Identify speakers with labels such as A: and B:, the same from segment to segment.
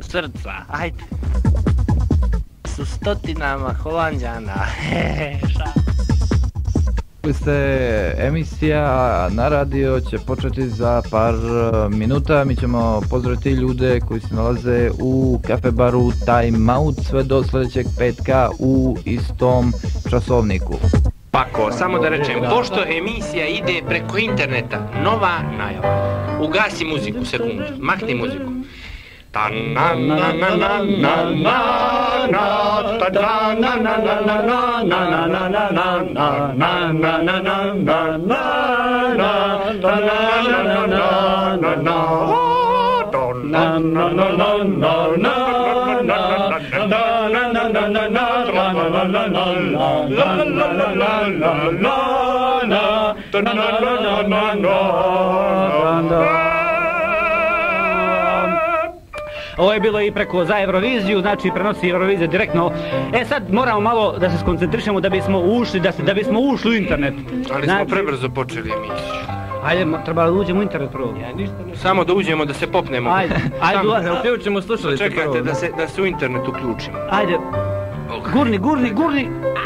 A: srca, ajde. Su stotinama Holanđana.
B: Emisija na radio će početi za par minuta. Mi ćemo pozdraviti ljude koji se nalaze u kafe baru Time Out sve do sljedećeg petka u istom časovniku.
A: Pako, samo da rečem, pošto emisija ide preko interneta, nova najava. Ugasi muziku, sekundu, makni muziku.
C: Ovo je bilo i preko za Euroviziju, znači prenosi Eurovizija direktno. Sad moramo malo da se skoncentrišemo da bismo ušli, da bismo ušli u internet.
A: Ali smo prebrzo počeli emisiju.
C: Ajde, treba da uđemo u internet prvo.
A: Samo da uđemo, da se popnemo.
C: Ajde,
D: da uključimo slušalice prvo.
A: Čekajte da se u internet uključimo.
C: Ajde, gurni.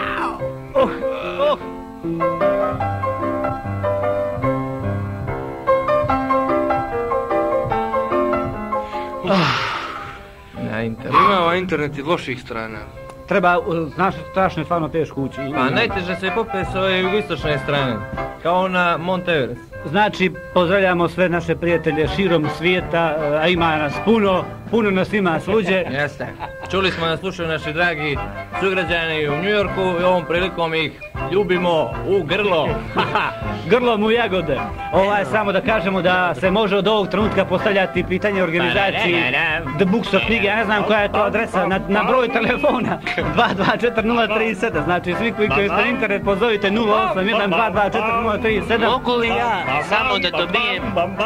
A: Ima ovaj internet i loših strana.
C: Treba, znaš, strašno je stvarno teško ući.
D: Pa najteže se popne s ove jugoistočne strane, kao na Mount Everest.
C: Znači, pozdravljamo sve naše prijatelje širom svijeta, a ima nas puno nas ima svuđe.
D: Jeste. Čuli smo da slušaju naši dragi sugrađani u New Yorku i ovom prilikom ih ljubimo u grlo.
C: Grlom u jagode. Samo da kažemo da se može od ovog trenutka postavljati pitanje organizaciji The Bookstore knjige. Ja ne znam koja je to adresa, na broj telefona 224-037. Znači svi koji ste na internet pozovite 081-224-037.
A: Mogu li ja samo da dobijem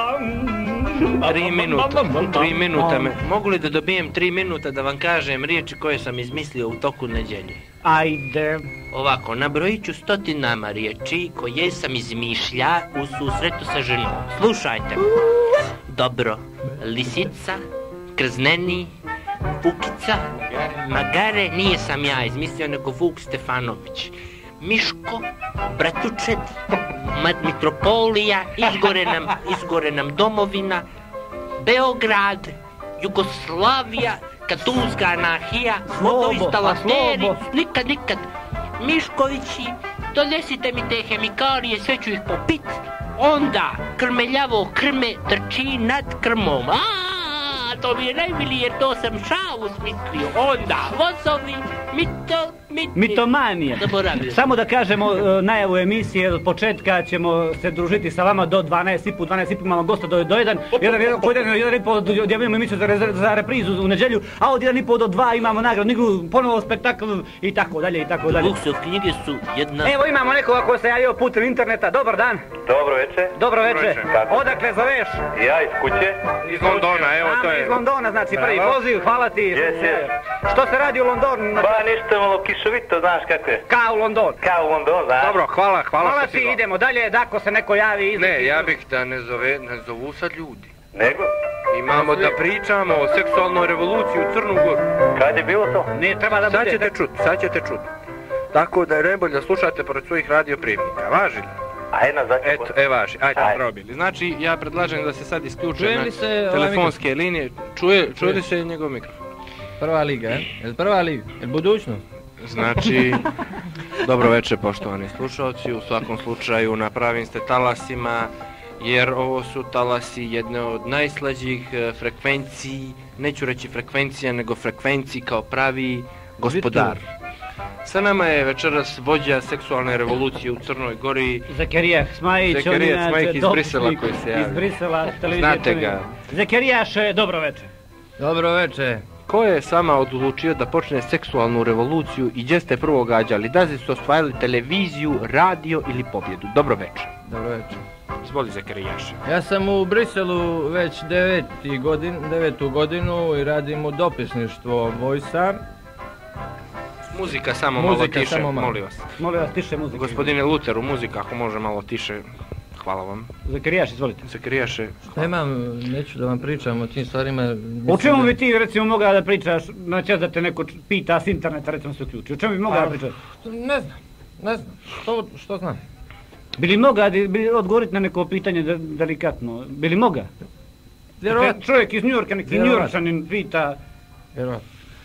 A: 3 minuta? Mogu li da dobijem 3 minuta da vam kažem riječi koje sam izmislio u toku nedjelje?
C: Ajde.
A: Ovako, nabrojit ću stotinama riječi koje sam izmišlja u susretu sa ženom. Slušajte. Dobro. Lisica, krzneni, Vukica, Magare, nije sam ja izmislio, nego Vuk Stefanović. Miško, Bratučed, Mitropolija, izgore nam domovina, Beograd, Jugoslavija, Katunska anarhija, vodoinstalateri, nikad. Miškovići, donesite mi te hemikalije, sve ću ih popit. Onda, krmeljavo krme trči nad krmom. To mi je najmilije jer to sam šalu smislio. Onda, vozovi,
C: mitomanija. Samo da kažemo najavu emisije, od početka ćemo se družiti sa vama do 12:30 imamo gosta do 1. 1:30 odjavljamo emisiju za reprizu u nedjelju, a od 1:30 do 2 imamo nagradnu igru, ponovo spektakl i tako dalje.
A: Bookstore knjige su jedna...
C: Evo imamo nekoga ko se javio putem interneta, dobar dan. Dobro večer. Odakle zoveš?
E: Ja iz kuće.
A: Iz Londona, evo to je.
C: Iz Londona, znači prvi poziv, hvala ti. Što se radi u Londonu?
E: Ba ništa, malo kišovito, znaš kako je.
C: Kao u London,
A: da. Dobro, hvala
C: što ti idemo dalje, da ako se neko javi...
A: Ne, ja bih da ne zovu sad ljudi.
E: Nego?
A: Imamo da pričamo o seksualnoj revoluciji u Crnu Goru.
E: Kad je bilo to?
C: Ne, treba da bude...
A: Sad ćete čuti. Tako da je najbolje da slušate pored svojih radioprijemnika. Važi li?
E: Eto,
A: važi. Ajde, probili. Znači, ja predlažem da se sad isključe na telefonske linije. Čuje li se njegov mikrofon?
D: Prva liga, je li prva liga? Je li budućnost?
A: Znači, dobro večer poštovani slušalci, u svakom slučaju na pravim ste talasima, jer ovo su talasi jedne od najslađih frekvenciji, neću reći frekvencija, nego frekvenciji kao pravi gospodar. Sa nama je večeras vođa seksualne revolucije u Crnoj Gori.
C: Zekerija Smajić
A: iz Brisela koji se javi.
C: Iz Brisela, televizija.
A: Znate ga.
C: Zekerijaš, dobro večer.
D: Dobro večer.
A: Ko je sama odlučio da počne seksualnu revoluciju i gdje ste prvo gađali? Da li su osvajali televiziju, radio ili pobjedu? Dobro večer.
D: Dobro večer.
A: Izvoli Zekerijaš.
D: Ja sam u Briselu već 9. godinu i radim u dopisništvo Vojsa.
A: Muzika samo malo tiše, molim vas.
C: Molim vas, tiše muzika.
A: Gospodine Luteru, muzika ako može malo tiše.
F: Hvala vam.
C: Zakarijaš, izvolite.
F: Zakarijaše.
D: Šta imam, neću da vam pričam o tim stvarima.
C: O čemu bi ti recimo mogao da pričaš, znači da te neko pita s interneta, recimo se uključi, o čemu bi mogao da pričaš?
D: Ne znam, što znam.
C: Bi li mogao odgovoriti na neko pitanje delikatno? Bi li mogao?
D: Vjerovatno.
C: Čovjek iz Njujorka, neki Njujorčanin pita...
D: Vjerovatno.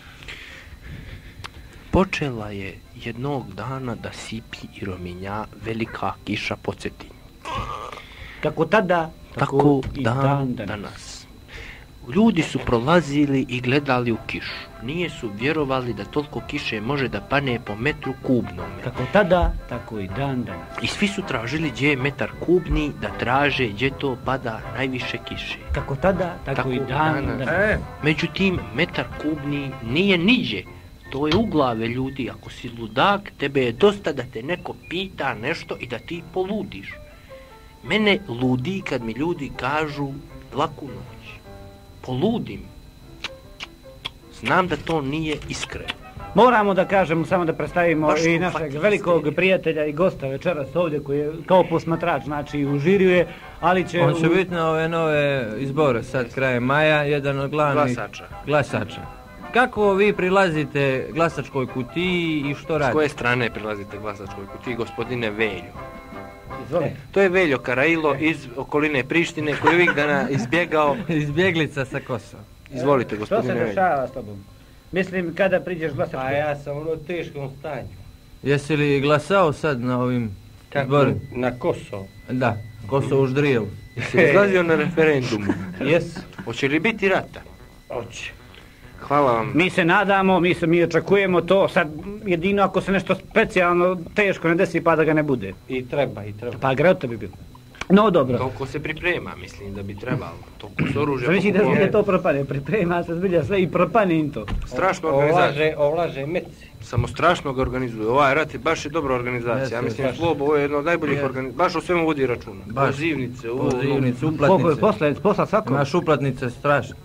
A: Počela je jednog dana da sipi i rominja velika kiša po Cetinju.
C: Kako tada, tako i dan
A: danas. Ljudi su prolazili i gledali u kišu. Nije su vjerovali da toliko kiše može da pane po metru kubnome.
C: Kako tada, tako i dan danas.
A: I svi su tražili gdje je metar kubni da traže gdje to pada najviše kiše.
C: Kako tada, tako i dan danas.
A: Međutim, metar kubni nije niđe. To je u glave ljudi. Ako si ludak, tebe je dosta da te neko pita nešto i da ti poludiš. Mene ludi kad mi ljudi kažu laku noć. Poludim. Znam da to nije iskreno.
C: Moramo da kažemo, samo da predstavimo i našeg velikog prijatelja i gosta večeras ovdje koji je kao posmatrač, znači u žiriju je, ali će...
D: On će biti na ove nove izbore sad krajem maja, jedan od glavnih glasača. Kako vi prilazite glasačkoj kutiji i što radite?
F: S koje strane prilazite glasačkoj kutiji, gospodine Veljo?
C: Izvolite.
F: To je Veljo Karailo iz okoline Prištine koji je uvijek dana izbjegao...
D: Izbjeglica sa Kosova.
F: Izvolite, gospodine Veljo.
C: Što se dešava s tobom? Mislim, kada priđeš glasačkoj?
G: Pa ja sam u teškom stanju.
D: Jesi li glasao sad na ovim izborima?
G: Na Kosovo.
D: Da, Kosovo ždrijel.
F: Jesi li izlazio na referendumu?
G: Jes.
F: Hoće li biti rata?
G: Hoće.
F: Hvala vam.
C: Mi se nadamo, mi očekujemo to, sad jedino ako se nešto specijalno teško ne desi pa da ga ne bude.
G: I treba.
C: Pa grota bi bilo. No dobro.
F: Toliko se priprema, mislim da bi trebalo. Toliko s oružja
C: Znači da zbilja to propane, priprema se zbilja sve i propane im to.
F: Strašno organizacija.
G: Ovlaže meci.
F: Samo strašno ga organizuje. Ovaj rat je baš dobra organizacija. Ja mislim Slobo, ovo je jedno od najboljih organizacija. Baš o svemu vodi računa. Pozivnice,
D: uplatnice.
C: Posla svako.
D: Naš uplatnice strašno.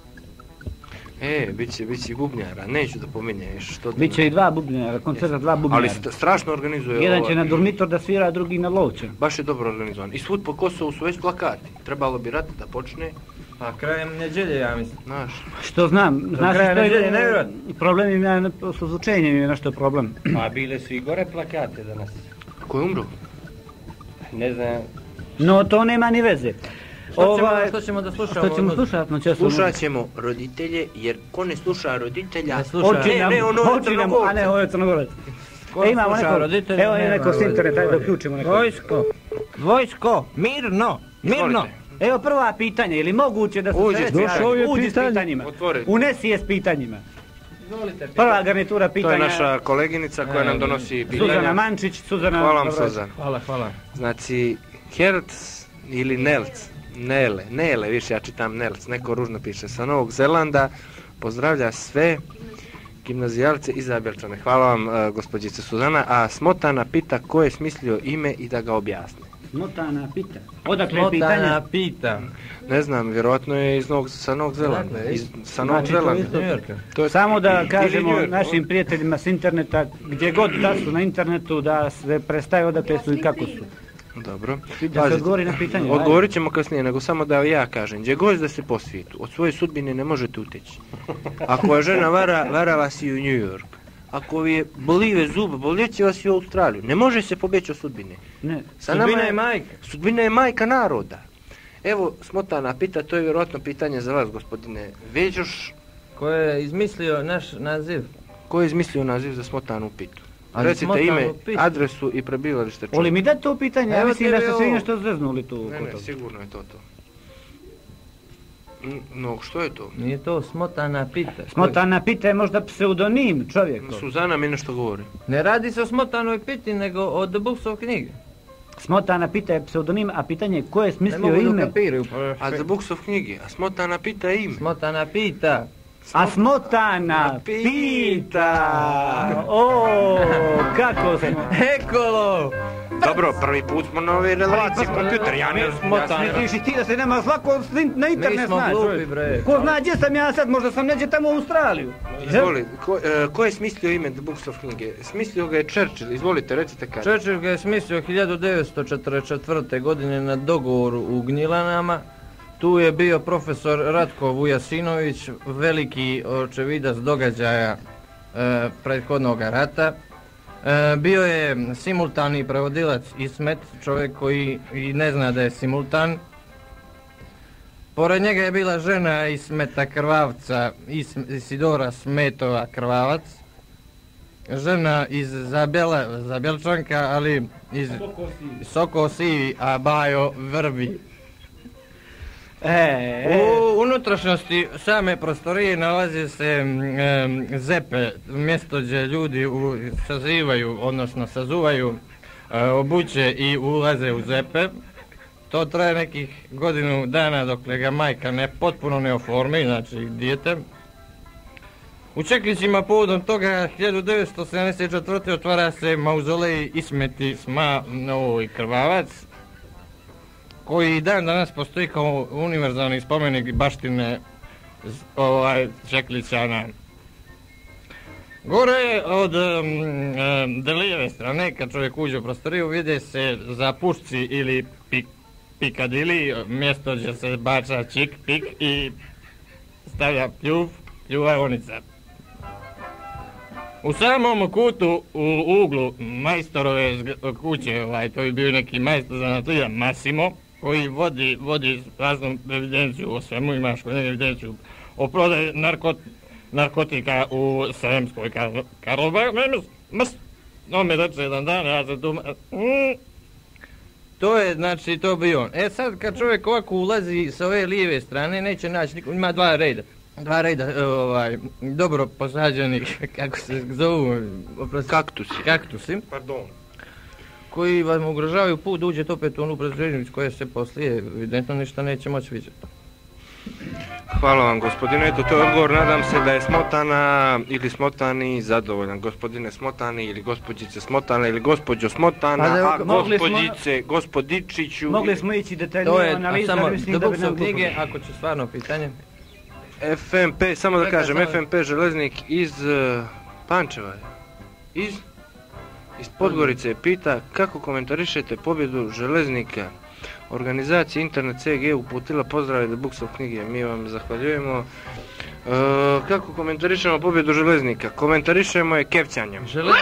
F: Bit će bubnjara, neću da pominješ.
C: Biće i dva bubnjara, koncerta dva bubnjara.
F: Ali strašno organizuje.
C: Jedan će na Durmitor da svira, a drugi na Lovče.
F: Baš je dobro organizovan. I svud po Kosovu su već plakati. Trebalo bi rat da počne.
D: A krajem nedjelje, ja mislim.
F: Znaš.
C: Što znam, znaš
D: krajem nedjelje nevjerojatno.
C: Problem ima s ozvučenjem je nešto problem.
G: Pa bile su i gore plakate danas.
F: Ko je umro?
G: Ne znam.
C: No to nema ni veze.
D: Što ćemo da slušamo?
C: Što ćemo slušati?
A: Slušat ćemo roditelje, jer ko ne sluša roditelja...
D: Ne sluša.
C: A ne, ovo je Crnogorac. Imamo neko, evo je neko s interneta, ajde da uključimo neko.
D: Vojsko, mirno.
C: Evo prva pitanje, ili moguće da se uđi s pitanjima? Unesi je s pitanjima. Prva garnitura pitanja.
F: To je naša koleginica koja nam donosi pitanja.
C: Suzana Mančić, Suzana...
F: Hvala vam, Suzana.
D: Hvala.
F: Znači, Herc ili Nelc, Nele, više ja čitam Nelc, neko ružno piše, sa Novog Zelanda, pozdravlja sve gimnazijalce i Zabjelčane. Hvala vam, gospođice Suzana, a Smotana pita ko je smislio ime i da ga objasne.
C: Smotana pita. Odakle je pitanje?
D: Smotana pita.
F: Ne znam, vjerojatno je sa Novog Zelanda. Sa Novog Zelanda.
C: Samo da kažemo našim prijateljima s interneta, gdje god da su na internetu, da se predstave odakle su i kako su.
F: Dobro.
C: Da se odgovori na pitanje.
F: Odgovorit ćemo kasnije, nego samo da ja kažem. Gdje god da ste po svijetu, od svoje sudbine ne možete uteći. Ako je žena vara vas i u New York. Ako vi je bolive zub, boljeće vas i u Australiju. Ne može se pobjeći od sudbine.
C: Ne.
D: Sudbina je majka.
F: Sudbina je majka naroda. Evo, Smotana pita, to je vjerojatno pitanje za vas, gospodine Veđoš.
D: Ko je izmislio naš naziv?
F: Ko je izmislio naziv za Smotanu pitu? Recite ime, adresu i prebivalište čovjeka.
C: Oli mi dati to pitanje, ja mislim da ste svi nešto zeznuli tu.
F: Ne, sigurno je to. No, što je to?
D: Nije to Smotana pita.
C: Smotana pita je možda pseudonim čovjeka.
F: Suzana mi nešto govori.
D: Ne radi se o Smotanoj piti, nego o The Books of knjige.
C: Smotana pita je pseudonim, a pitanje je ko je smislio ime?
F: A The Books of knjige, a Smotana pita je ime.
D: Smotana pita.
C: A Smotana pita! O, kako smo?
D: Ekolo!
F: Dobro, prvi put smo na ove relacije kompjuter, ja ne znam.
C: Misliš i ti da se nema svako na internet
D: Mi smo
C: zna,
D: glupi,
C: čovjek.
D: bre.
C: Ko zna gdje sam ja sad, možda sam neđe tamo u Australiju.
F: Izvoli, ko je smislio ime The Books of knjige? Smislio ga je Churchill, izvolite, recite kada.
D: Churchill ga je smislio 1944. godine na dogovoru u Gnjilanama. Tu je bio profesor Ratko Vujasinović, veliki očevidac događaja prethodnog rata. Bio je simultani prevodilac Ismet, čovjek koji i ne zna da je simultan. Pored njega je bila žena Ismeta Krvavca, Isidora Smetova Krvavac. Žena iz Zabjelčanka, ali iz Soko Sivi, a Bajo Vrbi. U unutrašnjosti same prostorije nalazi se zepe, mjesto gdje ljudi sazivaju, odnosno sazuvaju obuće i ulaze u zepe. To traje nekih godinu dana dok ga majka potpuno ne oformi, znači dijete. U Čeklićima povodom toga 1974. otvara se mauzolej Ismeti Sma Novoj Krvavac, koji dan danas postoji kao univerzalni spomenik baštine Čeklićana. Gore od lijeve strane, kad čovjek uđe u prostoriju, vide se zapušci ili pikadili, mjesto gdje se bača čik, pik i stavlja pljuvaonica. U samom kutu u uglu majstorove kuće, to je bio neki majstor zanatlija Massimo, koji vodi raznu evidenciju o svemu, imaš kod njega evidenciju o prodaji narkotika u Sremskoj Karlovac. On mi reče jedan dan, ja se tu... To je, znači, to bi on. Sad kad čovjek ovako ulazi sa ove lijeve strane, neće naći niko, ima dva rejda, dobro posađenih, kako se zovu, kaktusi.
F: Pardon.
D: Koji vam ugrožavaju put da uđete opet u onu prezrežnicu koja se poslije evidentno ništa neće moći vidjeti.
F: Hvala vam, gospodine, eto to je odgovor, nadam se da je Smotana ili Smotani zadovoljan. Gospodine Smotani ili gospođice Smotana ili gospođo Smotana, a gospođice, gospodičiću...
C: Mogli smo ići detaljnije analizu, ali mislim da bi nam
D: knjige, ako će stvarno pitanje.
F: FMP, samo da kažem, FMP Železnik iz Pančeva, iz Podgorice pita kako komentarišete pobjedu Železnika. Organizacija Internet CG uputila pozdrave The Books of knjige, mi vam zahvaljujemo. Kako komentarišemo pobjedu Železnika? Komentarišemo je kevćanjem.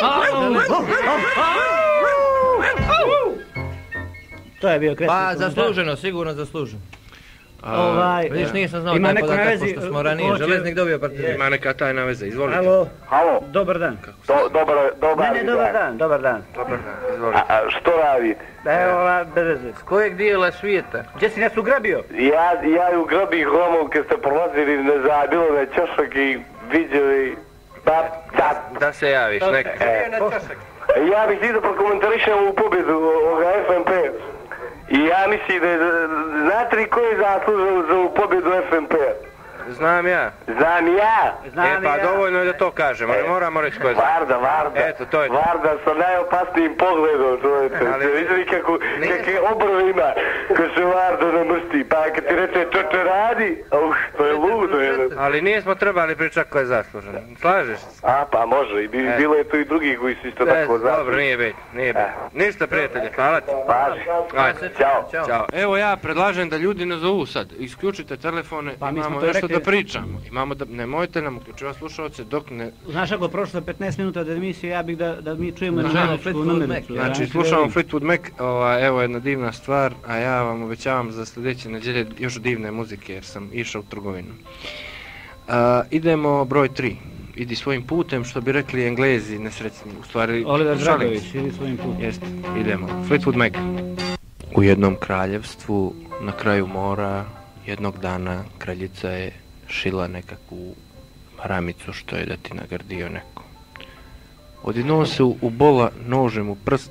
C: To je bio kretni
D: komentar. Pa zasluženo, sigurno zasluženo. Vidiš, nisam znao taj podatak, pošto smo ranije Železnik dobio partiju.
F: Ima neka tajna veza, izvolite.
E: Halo.
C: Dobar dan.
E: Dobar
C: dan.
F: Dobar dan, izvolite.
E: Što radite?
C: Evo, bez veze.
D: S kojeg dijela svijeta?
C: Gdje si nas ugrabio?
E: Ja ju grabih Romov kad ste prolazili na bilo na čošak i vidjeli...
F: Da se javiš, neka.
E: Ja bih htio da prokomentarišem ovu pobjedu ovoga FMP. I ja mislim da je, znate li ko je zaslužen za ovu pobjedu FMP-a?
F: Znam ja. Pa dovoljno je da to kažem, ali moramo reći ko je
E: Varda.
F: Eto, to je to.
E: Varda sa najopasnijim pogledom, čovječe. Vidjeli kakve obrve ima, ko se Varda namrsti, pa kad ti reče čoče radi, to je ludo.
F: Ali nismo trebali pričati ko je zaslužen, slažeš se?
E: Pa može, bilo je tu i drugih koji su isto tako zasluženi.
F: Dobro, nije bit. Ništa, prijatelji, hvala ti.
E: Paži.
F: Ćao. Evo ja predlažem da ljudi ne zovu sad, isključite telefone, imamo nešto da pričamo. Nemojte nam uključivati slušalce dok ne...
C: Znaš, ako prošlo 15 minuta od emisije, ja bih da mi čujemo železničku numericu.
F: Znači, slušamo Fleetwood Mac, evo jedna divna stvar, a ja vam obećavam za sljedeće nedjelje još divne muzike, jer sam išao u trgovinu. Idemo broj 3. Idi svojim putem, što bi rekli Englezi nesrećni, u stvari...
C: Oliver Dragović, idi svojim putem.
F: Jeste, idemo. Fleetwood Mac. U jednom kraljevstvu, na kraju mora, jednog dana kraljica je šila nekakvu maramicu što je da ti nagrdio neko. Odjednom se ubola nožem u prst.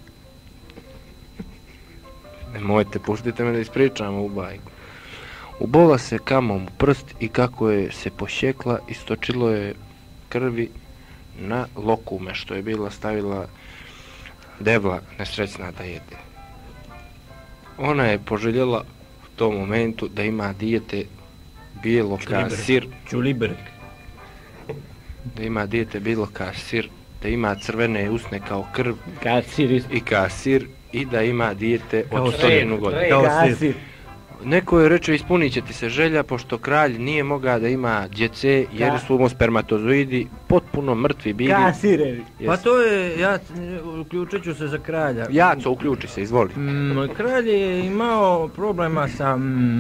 F: Nemojte, puštite me da ispričam ovu bajku. Ubola se kamom u prst i kako je se pošjekla, istočilo je krvi na lokume što je bila stavila debla nesrećna da jede. Ona je poželjela u tom momentu da ima dijete bijelo ka sir,
C: Čulibrk.
F: da ima dijete bijelo ka sir, da ima crvene usne kao krv
C: Kasir.
F: i ka sir i da ima dijete
C: Kao
F: od
C: sir.
F: 100 godina.
C: Kasir.
F: Neko je reče ispunit će ti se želja pošto kralj nije mogao da ima djece jer su mu spermatozoidi potpuno mrtvi bili.
C: Kasirevi.
D: Pa to je, ja uključit ću se za kralja.
F: Jaco, uključi se, izvoli.
D: Kralj je imao problema sa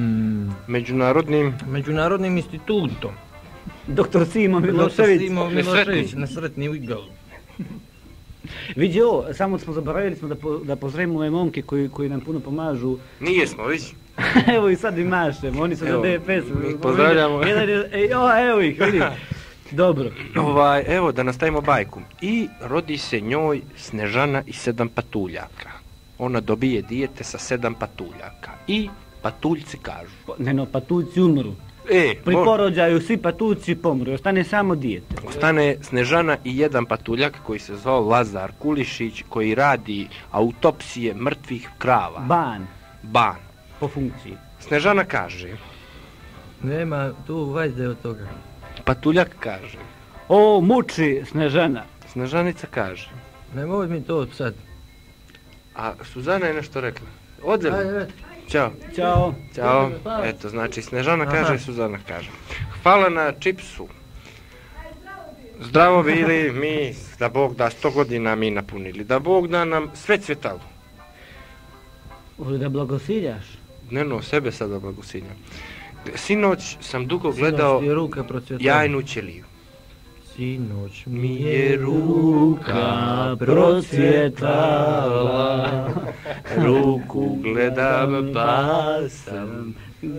F: Međunarodnim
D: institutom.
C: Doktor Simo Milošević.
D: Simo Milošević, nesretni Uigal.
C: Vidi ovo, samo smo zaboravili smo da pozdravimo ove momke koji nam puno pomažu.
F: Nije smo, vidi.
C: Evo i sad i mašemo, oni su za DPS.
F: Mi pozdravljamo.
C: Evo ih, vidi. Dobro.
F: Evo da nastavimo bajku. I rodi se njoj Snežana i 7 patuljaka. Ona dobije dijete sa 7 patuljaka. I patuljci kažu.
C: Patuljci umru. Pri porođaju svi patuljci pomru, ostane samo dijete.
F: Ostane Snežana i 1 patuljak koji se zove Lazar Kulišić, koji radi autopsije mrtvih krava. Ban.
C: Po funkciji.
F: Snežana kaže.
D: Nema tu vajde od toga.
F: Patuljak kaže.
C: O, muči Snežana.
F: Snežanica kaže.
D: Nemoj mi to sad.
F: A Suzana je nešto rekla. Odzeli. Ćao.
C: Ćao.
F: Eto, znači Snežana kaže, Suzana kaže. Hvala na čipsu. Zdravo bili mi, da Bog da 100 godina mi napunili, da Bog da nam sve cvjetalo.
C: Voli da blagosiljaš?
F: Ne, sebe sada blagosiljam. Sinoć sam dugo gledao Jajnu ćeliju.
D: Sinoć
C: mi je ruka procvjetala,
F: ruku gledam pa sam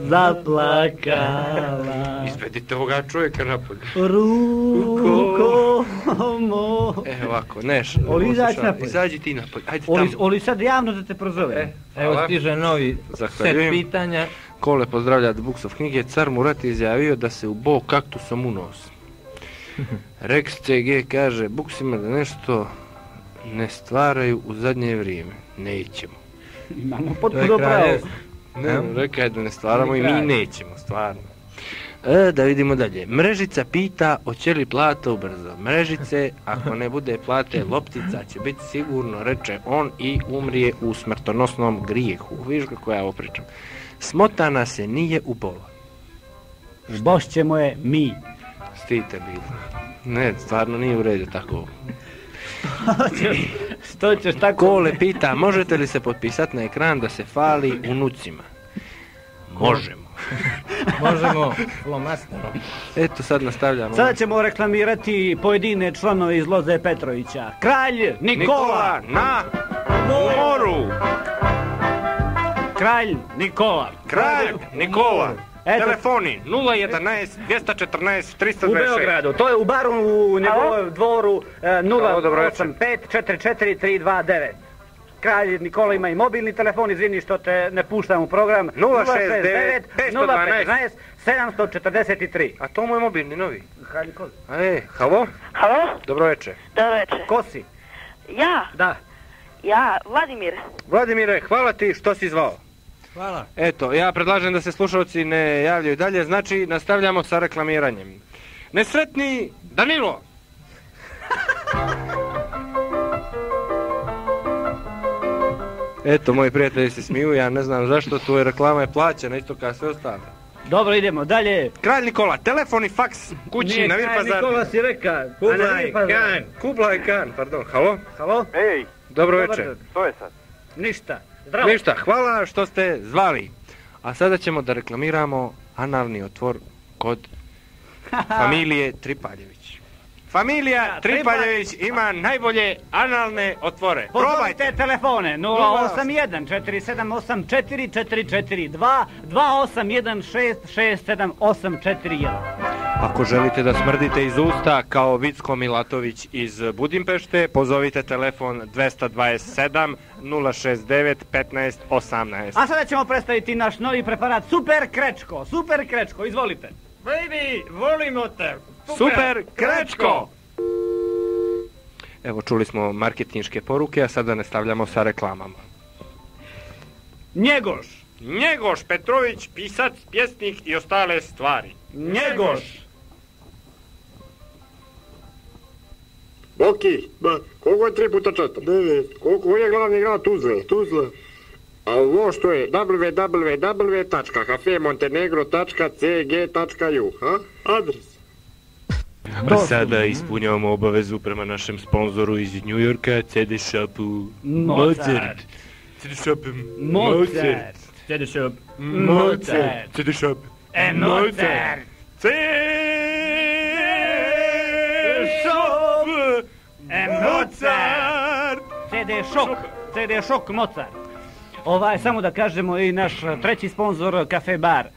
C: zaplakala.
F: Izvedite ovoga čovjeka napolje.
C: Ruko mo.
F: Ovako, izađi ti napolje, ajde tamo.
C: Oli sad javno da te prozove.
D: Evo stiže novi set pitanja.
F: Kole pozdravlja The Books of knjige. Car Murat izjavio da se ubo kaktusom u nos. Rex CG kaže, buksima da nešto ne stvaraju u zadnje vrijeme. Nećemo.
C: Imamo potpuno pravo.
F: Rekao je da ne stvaramo i mi nećemo, stvarno. Da vidimo dalje. Mrežica pita, hoće li plata ubrzo? Mrežice, ako ne bude plate, loptica će biti sigurno, reče on i umrije u smrtonosnom grijehu. Vidiš kako ja ovo pričam. Smotana se nije ubola.
C: Ubošćemo je mi.
F: Stite bili. Ne, stvarno nije u redu tako.
C: Što ćeš tako?
F: Kole pita, možete li se potpisati na ekran da se fali unucima? Možemo.
D: Možemo flomasterom.
F: Eto sad nastavljamo.
C: Sada ćemo reklamirati pojedine članove iz Loze Petrovića. Kralj Nikola
F: na moru.
C: Kralj Nikola.
F: Telefoni 011 214 326.
C: U Beogradu, to je u baru u njegovom dvoru 085 44 329. Kralj Nikola ima i mobilni telefon, izvini što te ne puštam u program.
F: 069 512
C: 743.
F: A to mu je mobilni novi.
C: Kralj Nikola.
F: Halo?
H: Halo?
F: Dobro večer.
H: Dobro večer.
C: Ko si?
H: Ja?
C: Da.
H: Ja, Vladimir.
F: Vladimire, hvala ti što si zvao.
D: Hvala.
F: Eto, ja predlažem da se slušalci ne javljaju dalje, znači nastavljamo sa reklamiranjem. Nesretni Danilo! Eto, moji prijatelji se smiju, ja ne znam zašto, tu je reklama je plaćena, isto kao sve ostale.
C: Dobro, idemo dalje.
F: Kralj Nikola, telefon i faks kući na Virpazar.
C: Kralj Nikola si rekao.
F: Kublai Khan, pardon, halo?
E: Ej!
F: Dobro večer.
E: Što je sad?
C: Ništa. Zdravo.
F: Ništa, hvala što ste zvali. A sada ćemo da reklamiramo analni otvor kod familije Tripaljević. Familija Tripaljević ima najbolje analne otvore.
C: Probajte telefone 081 478 4442 281 667
F: Ako želite da smrdite iz usta kao Vicko Milatović iz Budimpešte, pozovite telefon 227 069 15 18.
C: A sada ćemo predstaviti naš novi preparat Super Krečko, izvolite.
G: Baby, volimo te!
F: Super Krečko! Evo, čuli smo marketinške poruke, a sada nastavljamo sa reklamama.
C: Njegoš!
F: Njegoš Petrović, pisac, pjesnik i ostale stvari.
C: Njegoš!
I: Boki, koliko je 3 puta 4? 9. Koliko je glavni grad Tuzle? Tuzla. A ovo što je www.cafemontenegro.cg.ju, ha? Adres.
F: A sada ispunjavamo obavezu prema našem sponzoru iz New Yorka, CD Shopu Mozart. CD Shop Mozart.
C: CD Shop
F: Mozart. CD Shop
C: Mozart.
F: CD Shop Mozart.
C: CD Šok Mozart. Samo da kažemo i naš treći sponzor, Cafe Bar.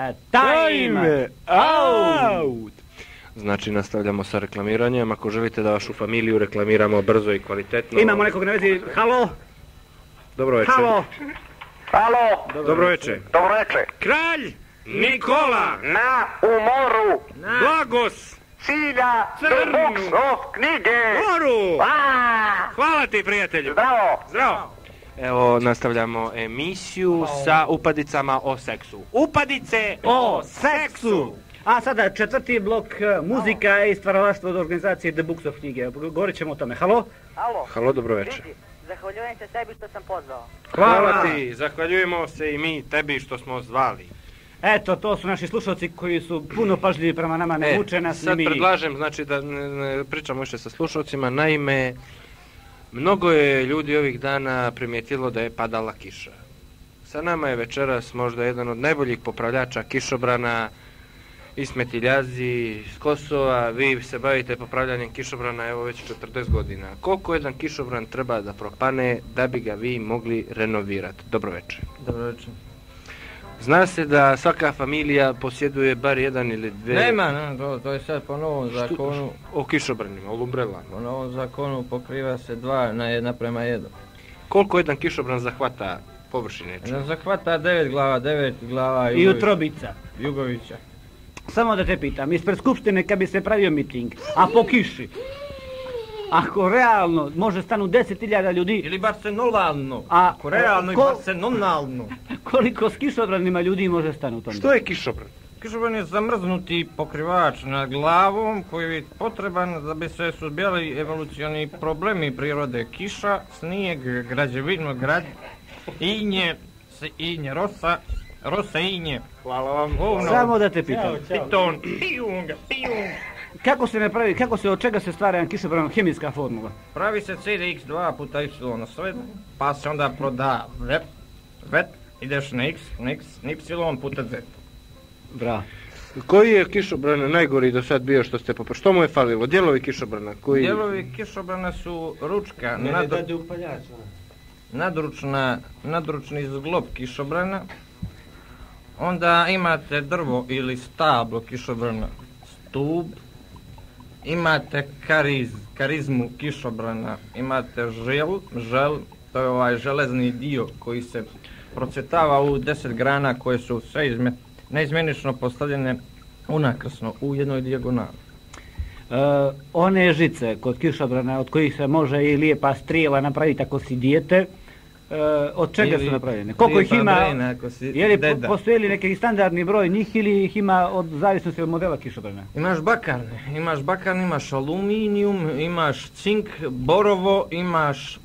C: Time Out.
F: Znači, nastavljamo sa reklamiranjem. Ako želite da vašu familiju reklamiramo brzo i kvalitetno...
C: Imamo nekog na vezi. Halo?
F: Dobro večer.
C: Halo?
E: Halo,
F: Dobro večer.
E: dobro večer.
F: Kralj Nikola
E: Na umoru
F: Blagos
E: cilja
F: Crnu.
E: The Box of knjige.
F: Moru.
E: A,
F: Hvala ti, prijatelju.
E: Bravo.
F: Zdravo. Evo, nastavljamo emisiju sa upadicama o seksu. Upadice
C: O seksu! A sada četvrti blok, muzika i stvaralaštvo od organizacije The Books of knjige. Govorit ćemo o tome. Halo?
F: Halo, dobro večer.
H: Vidi, zahvaljujem se tebi što sam pozvao.
F: Hvala ti, zahvaljujemo se i mi tebi što smo zvali.
C: Eto, to su naši slušalci koji su puno pažljivi prema nama, ne muče nas ni
F: Sad
C: mi.
F: predlažem, znači, da ne pričamo više sa slušalcima. Naime, mnogo je ljudi ovih dana primijetilo da je padala kiša. Sa nama je večeras možda jedan od najboljih popravljača kišobrana, Ismet Iljazi iz Kosova. Vi se bavite popravljanjem kišobrana evo već 40 godina. Koliko jedan kišobran treba da propane da bi ga vi mogli renovirati? Dobro večer.
D: Dobro večer.
F: Zna se da svaka familija posjeduje bar jedan ili dve...
D: Nema, to je sad po novom zakonu.
F: O kišobranima, o lumbrelama.
D: Po novom zakonu pokriva se 2 na 1:1.
F: Koliko jedan kišobran zahvata površine?
D: Zahvata 9 glava
C: I utrobica.
D: Jugovića.
C: Samo da te pitam, ispred skupštine kad bi se pravio miting, a po kiši, ako realno može stanu 10.000 ljudi...
D: Ili barcelonalno.
C: Ako
D: realno i barcelonalno.
C: Koliko s kišobranima ljudi može stanu u tom?
F: Što je kišobran?
D: Kišobran je zamrznuti pokrivač nad glavom koji je potreban da bi se suzbijali evolucioni problemi prirode. Kiša, snijeg, građevino, inje, rosa inje.
F: Hvala vam.
C: Samo da te pitam.
D: Piton.
C: Kako se, od čega se stvara jedan kišobran, hemijska formula?
D: Pravi se CDX2 puta Y sve, pa se onda proda vet, ideš na X, na Y puta Z.
C: Bravo.
F: Koji je kišobran najgori do sad bio što ste popravili? Što mu je falilo? Dijelovi kišobrana?
D: Dijelovi kišobrana su ručka, nadručni zglob kišobrana. Onda imate drvo ili stablo kišobrana, stub. Imate karizmu kišobrana, imate žel, to je ovaj železni dio koji se procetava u 10 grana koje su sve neizmjenično postavljene unakrsno u jednoj dijagonali.
C: One žice kod kišobrana od kojih se može i lijepa strijela napraviti ako si dijete, od čega su napravljene? Koliko ih ima? Postoji li neki standardni broj njih ili ih ima od zavisnosti od modela kišobrana?
D: Imaš bakarne, imaš aluminijum, imaš cink, borovo, imaš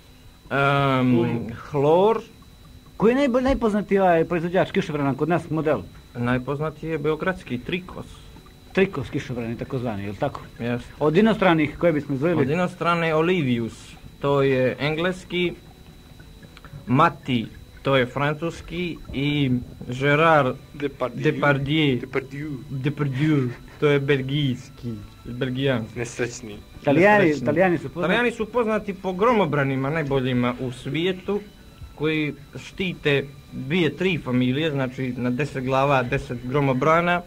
D: hlor.
C: Koji je najpoznatiji proizvođač kišobrana kod nas model?
D: Najpoznatiji je beogradski Trikos.
C: Trikos kišobrani takozvani, je li tako?
D: Jeste.
C: Od inostranih koje bismo izvojili?
D: Od inostrane Olivius, to je engleski. Mati, to je francuski, i Gerard Depardieu, to je belgijanski.
F: Nesrećni.
C: Italijani
D: su poznati po gromobranima najboljima u svijetu, koji štite 2-3 familije, znači na 10 glava 10 gromobrana.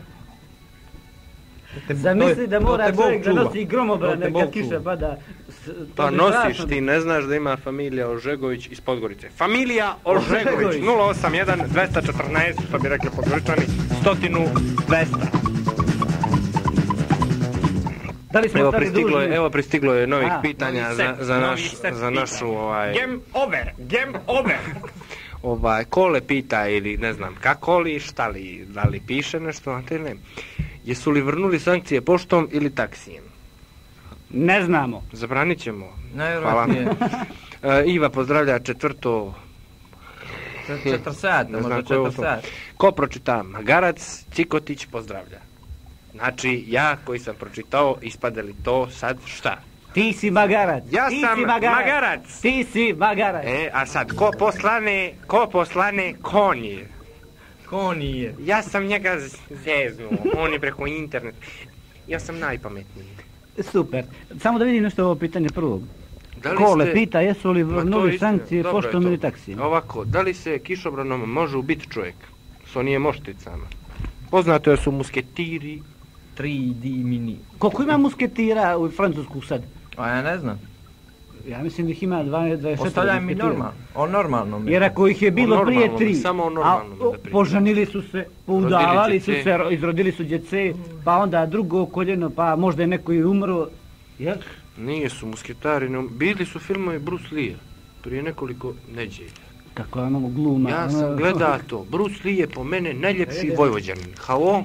C: Zamisli da mora čovjek da nosi gromobrane kad kiša pada.
F: Pa nosiš, ti ne znaš da ima familija Ožegović iz Podgorice. Familija Ožegović, 081 214, što bi rekli Podgoričani, 100 200.
C: Da li smo stali dužni?
F: Evo pristiglo je novih
C: A,
F: pitanja
G: novi set,
F: za
G: novi set
F: našu
G: Game over.
F: Kole pita ili ne znam kako li, šta li, da li piše nešto, a te ne. Jesu li vrnuli sankcije poštom ili taksijem?
C: Ne znamo.
F: Zabranit ćemo.
D: Najvjerojatnije.
F: Iva pozdravlja četvrto...
D: 4 sata,
F: Ne znam
D: možda
F: ko je
D: 4
F: ovo.
D: sata.
F: Ko pročita Magarac, Čikotić pozdravlja. Znači, ja koji sam pročitao, ispade li to sad šta?
C: Ti si magarac.
F: Ja
C: Ti
F: sam
C: si
F: magarac.
C: Ti si magarac.
F: A sad, ko poslane, konje.
D: Konije.
F: Ja sam njega zeznuo, on je preko internet. Ja sam najpametniji.
C: Super. Samo da vidim nešto ovo pitanje prvog.
F: Da li
C: Kole
F: ste-
C: pita jesu li
F: Ma to je
C: vrnuli
F: istina.
C: sankcije
F: Dobro je
C: poštom
F: to.
C: ili taksijem.
F: Ovako, da li se kišobranom može ubiti čovjek? S onije mošticama. Poznato je su musketiri.
D: 3D mini.
C: Koliko ima musketira u Francusku sad?
D: A ja ne znam.
C: Ja mislim da ih ima 24
D: Ostavljaj mi
C: musketira.
D: normalno. O normalno mi.
C: Jer ako ih je bilo
F: O
C: prije
F: normalnom,
C: 3,
F: samo o normalnom da pričam.
C: poženili su se, poudavali
F: Rodili
C: su
F: djece.
C: se, izrodili su djece, pa onda drugo koljeno, pa možda je neko i umro. Jel?
F: Nije su musketari, no, bili su filmovi Bruce Lee prije nekoliko neđelja.
C: Kako je ono gluma.
F: Ja sam gledao to. Bruce Lee je po mene najljepši Vojvođanin. Halo?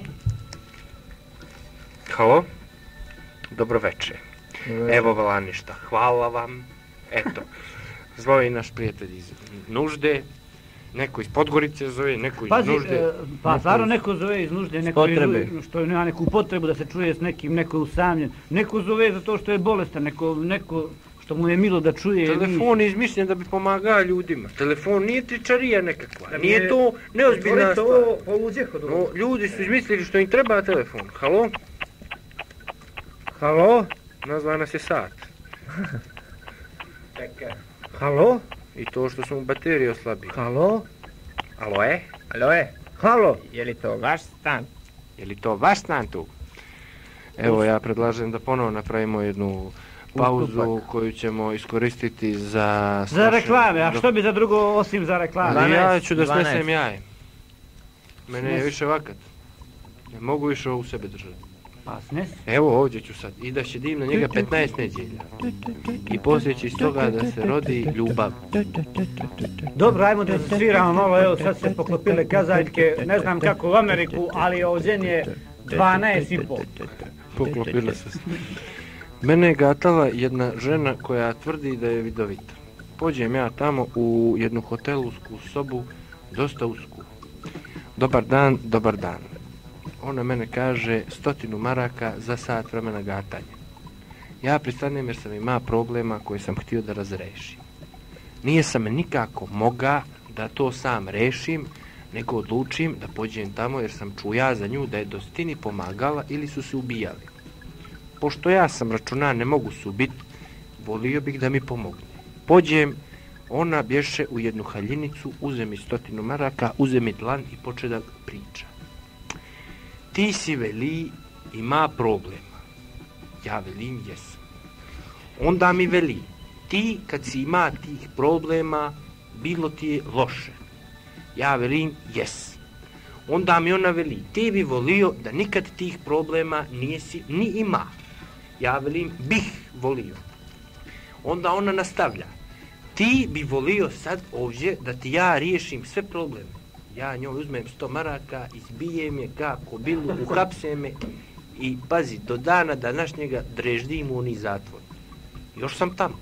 F: Halo? Dobro večer. Evo vala ništa. Hvala vam. Eto. Zvao je i naš prijatelj iz Nužde. Neko iz Podgorice zove, neko iz
C: Pazi,
F: Nužde.
C: pa stvarno neko zove iz nužde, neko
D: potrebe.
C: što nema neku potrebu da se čuje s nekim, neko je usamljen, neko zove zato što je bolestan, neko što mu je milo da čuje.
F: Telefon je izmišljen da bi pomagao ljudima. Telefon nije tričarija nekakva. Nije to neozbiljna stvar. No, ljudi su izmislili što im treba telefon. Halo?
C: Halo?
F: Nazva nas je sat.
C: Halo?
F: I to što su mu baterije oslabili.
C: Halo?
F: Alo je?
C: Halo?
G: Je li to vaš stan?
F: Je li to vaš stan tu? Evo ja predlažem da ponovo napravimo jednu pauzu koju ćemo iskoristiti za...
C: Za reklame, a što bi za drugo osim za reklame?
F: Ali ja ću da
D: 12.
F: snesem jaje. Mene je više vakat. Ne mogu više ovo u sebe držati.
C: Pa snes.
F: Evo ovdje ću sad. I da će dim na njega 15 neđelja. I poslije će iz toga da se rodi ljubav.
C: Dobro, ajmo da se sviramo malo, evo sad se poklopile kazaljke, ne znam kako u Ameriku, ali ovdje je 12,5.
F: Poklopile su se. Mene je gatala jedna žena koja tvrdi da je vidovita. Pođem ja tamo u jednu hotelusku sobu, dosta usku. Dobar dan, dobar dan. Ona mene kaže 100 maraka za sat vremena gatanja. Ja pristanem jer sam ima problema koje sam htio da razrešim. Nije sam nikako moga da to sam rešim, nego odlučim da pođem tamo jer sam čuja za nju da je dostini pomagala ili su se ubijali. Pošto ja sam računa ne mogu se ubiti, volio bih da mi pomogne. Pođem, ona bješe u jednu haljinicu, uze mi 100 maraka, uze mi dlan i poče da priča. Ti si veli, ima problema. Ja velim, jesam. Onda mi veli, ti kad si ima tih problema, bilo ti je loše. Ja velim, jes. Onda mi ona veli, ti bi volio da nikad tih problema nisi ni ima. Ja velim, bih volio. Onda ona nastavlja, ti bi volio sad ovdje da ti ja riješim sve probleme. Ja njoj uzmem 100 maraka, izbijem je kako bilu, uhapsem me i pazi, do dana današnjega dreždim u oni zatvor. Još sam tamo.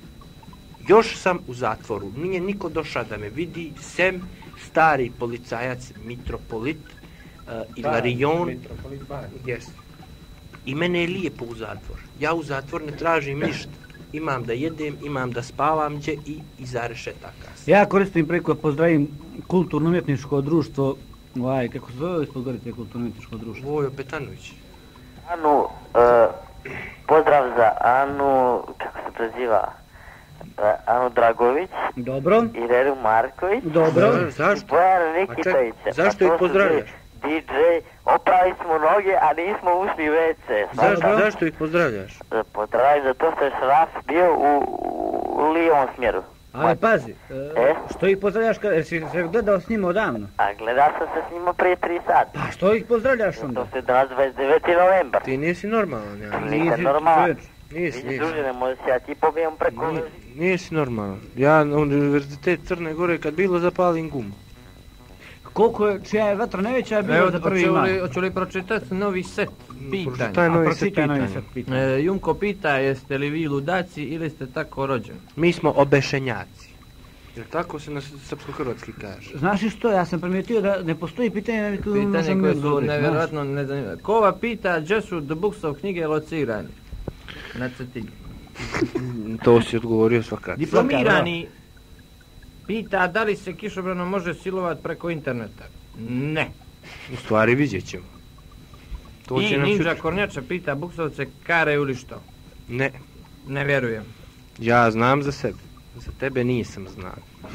F: Još sam u zatvoru. Nije niko došao da me vidi, sem stari policajac, mitropolit, Ilarion. Yes. I mene je lijepo u zatvor. Ja u zatvor ne tražim ništa. Imam da jedem, imam da spavam gdje i iza rešetaka.
C: Ja koristim preko pozdravim kulturno-umjetničko društvo, kako se zove iz Podgorice kulturno-umjetničko društvo?
F: Vojo Petanović.
H: Anu, pozdrav za Anu, kako se preziva? Anu Dragović.
C: Dobro.
H: I Reru Marković.
C: Dobro.
F: Zašto?
H: I Bojana Nikitovića.
F: Zašto ih pozdravljaš?
H: DJ, oprali smo noge, a nismo ušli u WC.
F: Zašto ih pozdravljaš?
H: Pozdravim zato što je šraf bio u lijevom smjeru.
C: Ali pazi, što ih pozdravljaš, jer si se gledao s njima odavno?
H: A gledao sam se s njima prije 3 sata.
C: Pa što ih pozdravljaš onda?
H: To se danas 29. novembar.
F: Ti nisi normalan, ja.
H: Nisi normalan.
F: Nisi.
H: Družine, možeš ja ti pobijem preko...
F: Nisi normalan. Ja na Univerzitet Crne Gore kad bilo zapalim gumu.
C: Koliko je, čija je vatra najveća bila
D: Evo,
C: za prvi maj?
D: hoću li pročitati novi set pitanja?
F: Pročitaj novi set pitanja.
D: Junko pita, jeste li vi ludaci ili ste tako rođeni?
F: Mi smo obešenjaci. Jer tako se na srpsko-hrvatski kaže.
C: Znaš li što, ja sam primijetio da ne postoji pitanje
D: koje su nevjerojatno nezanimljive. Kova pita, gdje su The Books of knjige locirani? Na Cetinju.
F: To si odgovorio svakako.
D: Diplomirani pita da li se kišobranom može silovat preko interneta. Ne.
F: U stvari vidjet ćemo.
D: I Ninja Kornjača pita Buksovce kareju li što?
F: Ne.
D: Ne vjerujem.
F: Ja znam za sebe. Za tebe nisam znao.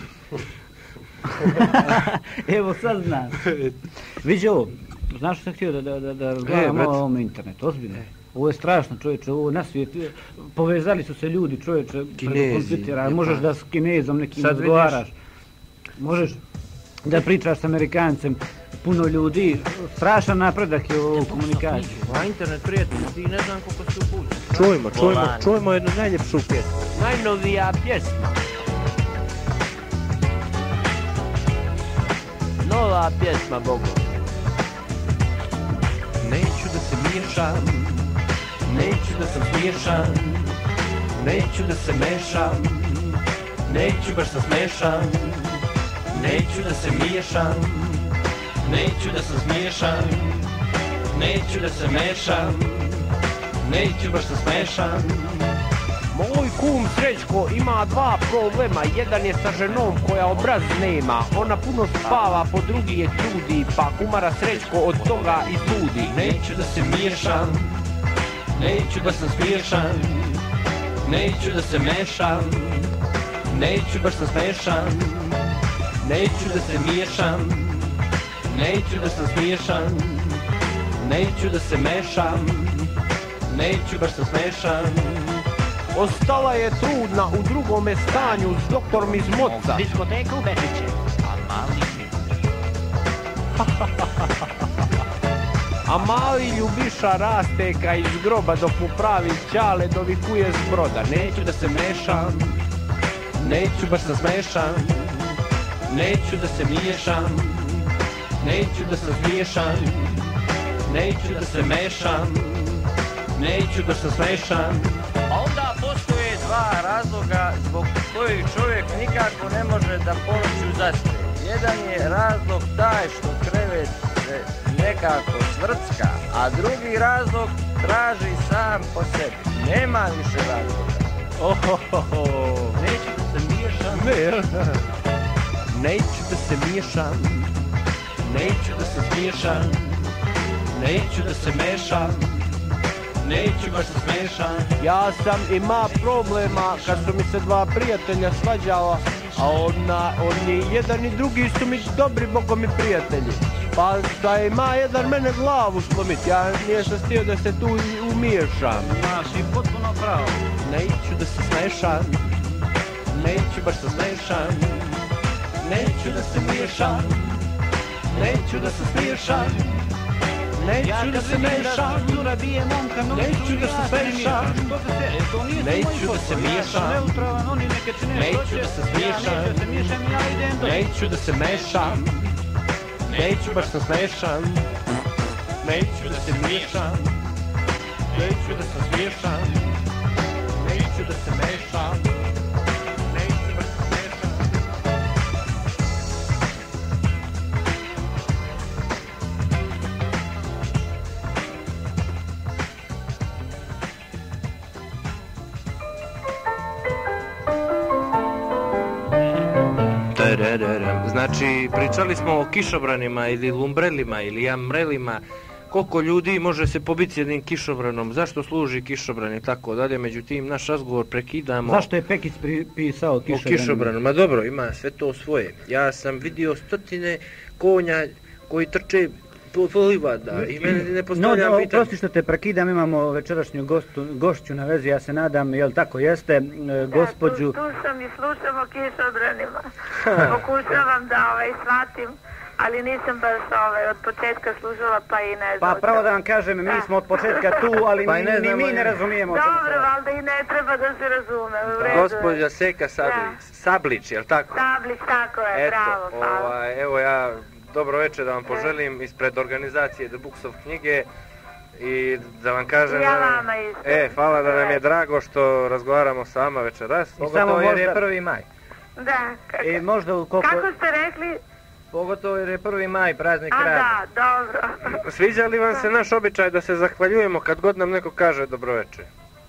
C: Evo sad znam. Vidi ovo, znaš što sam htio da razgledamo o ovom internetu, ozbiljno. Ovo je strašno, čovječe, ovo na svijet, povezali su se ljudi, čovječe, preko kompjutera, možeš da s Kinezom nekim razgovaraš, možeš da pričaš s Amerikancem, puno ljudi, strašan napredak je u komunikaciji.
D: A internet prijatelj, ti ne znam koliko si upućen.
F: Čujemo jednu najljepšu pjesmu.
A: Najnovija pjesma. Nova pjesma, Bogu.
J: Neću da se miješam, neću da sam smiješan, neću da se mešam, neću baš da smešam, neću da se miješam, neću da sam smiješan, neću da se mešam, neću baš da smešam.
A: Moj kum Srećko ima 2 problema, jedan je sa ženom koja obraz nema, ona puno spava, po drugi je čudi, pa kumara Srećko od toga izludi.
J: Neću da se miješam, neću da sam smiješan, neću da se mešam, neću baš da smešam, neću da se miješam, neću da sam smiješan, neću da se mešam, neću baš da smešam.
A: Ostala je trudna u drugome stanju s doktorom iz Moca.
K: Diskoteka u Bečiće.
A: A mali ljubiša rasteka iz groba dok mu pravi ćale dovikuje s broda.
J: Neću da se mešam, neću baš da smešam, neću da se miješam, neću da se smiješam, neću da se mešam, neću baš da smešam.
D: Onda postoje 2 razloga zbog kojih čovjek nikako ne može da ponoću zaspe. Jedan je razlog taj što krevet se nekako svrcka, a drugi razlog traži sam po sebi. Nema više razloga.
A: Neću da se miješam. Neću da se miješam.
J: Neću da se smiješam, neću da se mešam, neću baš da smešam.
A: Ja sam ima problema kad su mi se 2 prijatelja svađala, a oni jedan i drugi su mi dobri bogomi prijatelji. Pa da ima jedan mene glavu slomit, ja nisam stio da se tu umiješam.
C: Znaš i potpuno pravo.
A: Neću da se smešam,
J: neću baš da smešam, neću da se miješam, neću da se smiješam, neću da se mešam, neću da se smešam, neću da se miješam, neću da se smiješam, neću da se mešam, neću baš da smešam, neću da se miješam, neću da se smiješam, neću da se mešam, neću baš da smešam.
F: Znači, pričali smo o kišobranima ili lumbrelima ili amrelima. Koliko ljudi može se pobiti s jednim kišobranom, zašto služi kišobran i tako dalje, međutim naš razgovor prekidamo.
C: Zašto je Pekić pisao kišobranu?
F: O kišobranu, ma dobro, ima sve to svoje. Ja sam vidio stotine konja koji trče pliva, da. I meni ne postavljam pitanje.
C: Prosti što te prekidam, imamo večerašnju gošću na vezi, ja se nadam, jel tako jeste, gospođu...
K: Tu sam i slušam o kišobranima. Pokušavam da shvatim, ali nisam baš od početka slušala, pa i ne znam.
C: Pa pravo da vam kažem, mi smo od početka tu, ali ni mi ne razumijemo.
K: Dobro, valjda i ne treba da se razume.
F: Gospođa Seka Sablić, jel tako?
K: Sablić, tako je, bravo, hvala.
F: Evo ja dobro večer da vam poželim ispred organizacije The Books of knjige i da vam kažem...
K: Ja vama isto.
F: Hvala da nam je drago što razgovaramo s vama večeras.
D: Pogotovo jer je 1. maj.
K: Da.
C: I možda
K: Kako ste rekli?
D: Pogotovo jer je 1. maj, praznik rada.
K: Da, dobro.
F: Sviđa li vam se naš običaj da se zahvaljujemo kad god nam neko kaže dobroveče?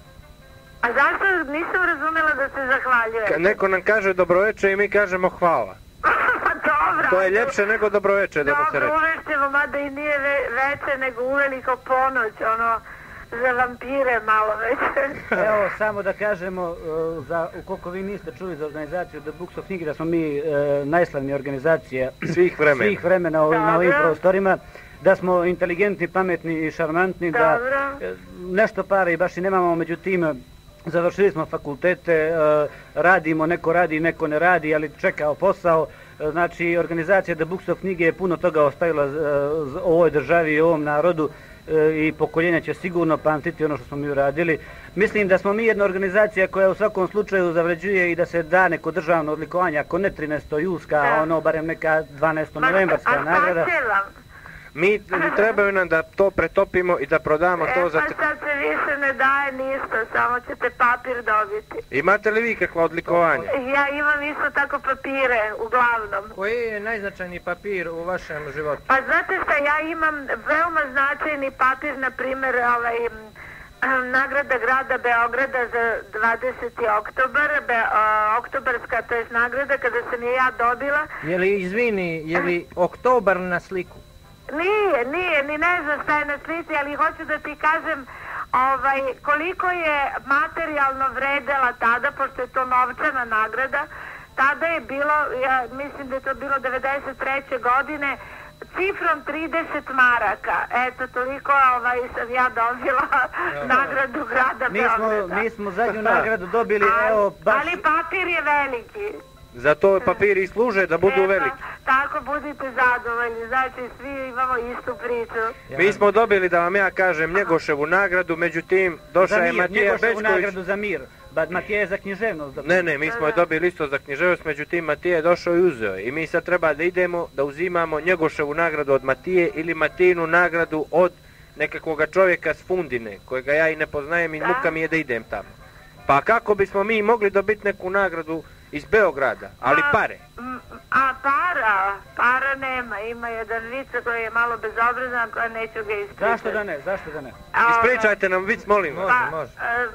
K: A zašto nisam razumjela da se zahvaljuje?
F: Neko nam kaže dobroveče i mi kažemo hvala.
K: Dobro.
F: To je ljepše nego dobroveče, da mu se reče.
K: Dobro, uvečemo, mada i nije veče, nego uveliko ponoć, za vampire malo već.
C: Evo, samo da kažemo, ukoliko vi niste čuli za organizaciju The Books of knjige, da smo mi najslavnija organizacija
F: svih
C: vremena na ovim prostorima, da smo inteligentni, pametni i šarmantni, da nešto pare i baš i nemamo, međutim, završili smo fakultete, radimo, neko radi, neko ne radi, ali čekao posao. Znači, organizacija The Books of knjige je puno toga ostavila ovoj državi i ovom narodu i pokoljenja će sigurno pamtiti ono što smo mi uradili. Mislim da smo mi jedna organizacija koja u svakom slučaju zavređuje i da se da neko državno odlikovanje, ako ne 13. julska, barem neka 12. novembarska nagrada.
F: Mi trebaju nam da to pretopimo i da prodamo to za...
K: Pa sad se više ne daje ništa, samo ćete papir dobiti.
F: Imate li vi kakva odlikovanja?
K: Ja imam isto tako papire, uglavnom.
D: Koji je najznačajniji papir u vašem životu?
K: Pa znate šta, ja imam veoma značajni papir, na primjer, nagrada grada Beograda za 20. oktobar, oktobarska, to je nagrada kada sam je ja dobila.
D: Je li oktobar na sliku?
K: Nije, ni ne znam šta je na slici, ali hoću da ti kažem koliko je materijalno vredela tada, pošto je to novčana nagrada. Tada je bilo, ja mislim da je to bilo 93. godine, cifrom 30 maraka. Eto, toliko sam ja dobila nagradu grada Beograda.
C: Mi smo zadnju nagradu dobili, evo, baš...
K: Ali papir je veliki.
F: Zato papiri i služe da budu veliki.
K: Tako, budite zadovoljni, znači svi imamo istu priču.
F: Mi smo dobili, da vam ja kažem, Njegoševu nagradu, međutim, došao je Matija Bečković...
C: Njegoševu nagradu za mir, Matija je za književnost.
F: Ne, mi smo je dobili isto za književnost, međutim, Matija je došao i uzeo je. I mi sad treba da idemo, da uzimamo Njegoševu nagradu od Matije ili Matijinu nagradu od nekakvoga čovjeka s Fundine, kojega ja i ne poznajem i muka mi je da idem tamo. Pa kako bismo mi mogli dobiti neku nagradu iz Beograda, ali pare?
K: A para nema, ima jedan vic koji je malo bezobrazan, koja neću ga ispričati.
C: Zašto da ne?
F: Ispričajte nam vic, molim vas.
D: Može.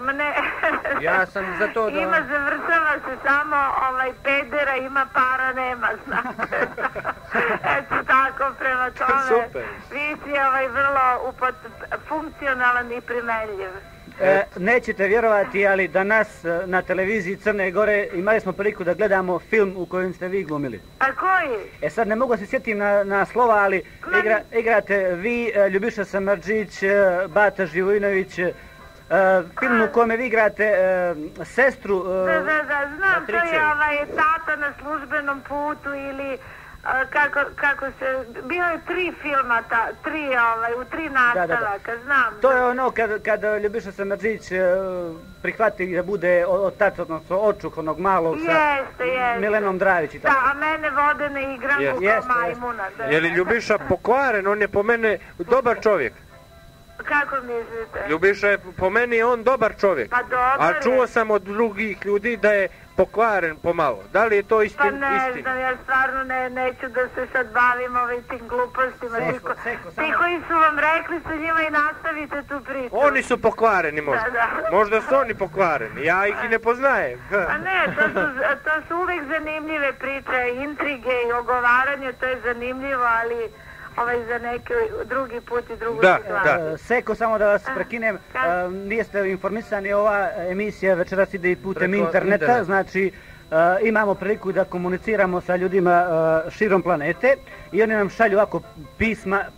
D: Ja sam za to da...
K: Završava se samo pedera, ima para, nema, znate. Eto tako, prema tome.
F: Super.
K: Vic je vrlo funkcionalan i primenljiv.
C: Nećete vjerovati, ali danas na televiziji Crne Gore imali smo priliku da gledamo film u kojem ste vi glumili.
K: A koji?
C: Sad ne mogu se sjetim na slova, ali igrate vi, Ljubiša Samardžić, Bata Živojinović, film u kojem vi igrate sestru...
K: Da, znam, to je Tata na službenom putu ili... Kako se, bio je 3 filma, u 3 nastavaka, znam.
C: To je ono kad Ljubiša Samardžić prihvati da bude otac, odnosno očuh onog malog sa Milenom Dravić i tako.
K: Da, a mene vode na igranku kao majmuna.
F: Je li Ljubiša pokvaren? On je po mene dobar čovjek.
K: Kako mislite?
F: Ljubiša je po meni on dobar čovjek.
K: Pa dobar je.
F: A čuo sam od drugih ljudi da je pokvaren pomalo. Da li je to istina?
K: Pa ne znam, ja stvarno neću da se sad bavim tim glupostima. Ti koji su vam rekli sa njima i nastavite tu priču.
F: Oni su pokvareni možda. Možda su oni pokvareni, ja ih i ne poznajem.
K: A ne, to su uvijek zanimljive priče, intrige i ogovaranje, to je zanimljivo, ali... za neki drugi put i drugu situaciju.
C: Seko, samo da vas prekinem, niste informisani, ova emisija večeras ide i putem interneta, znači imamo priliku da komuniciramo sa ljudima širom planete i oni nam šalju ovako pisma,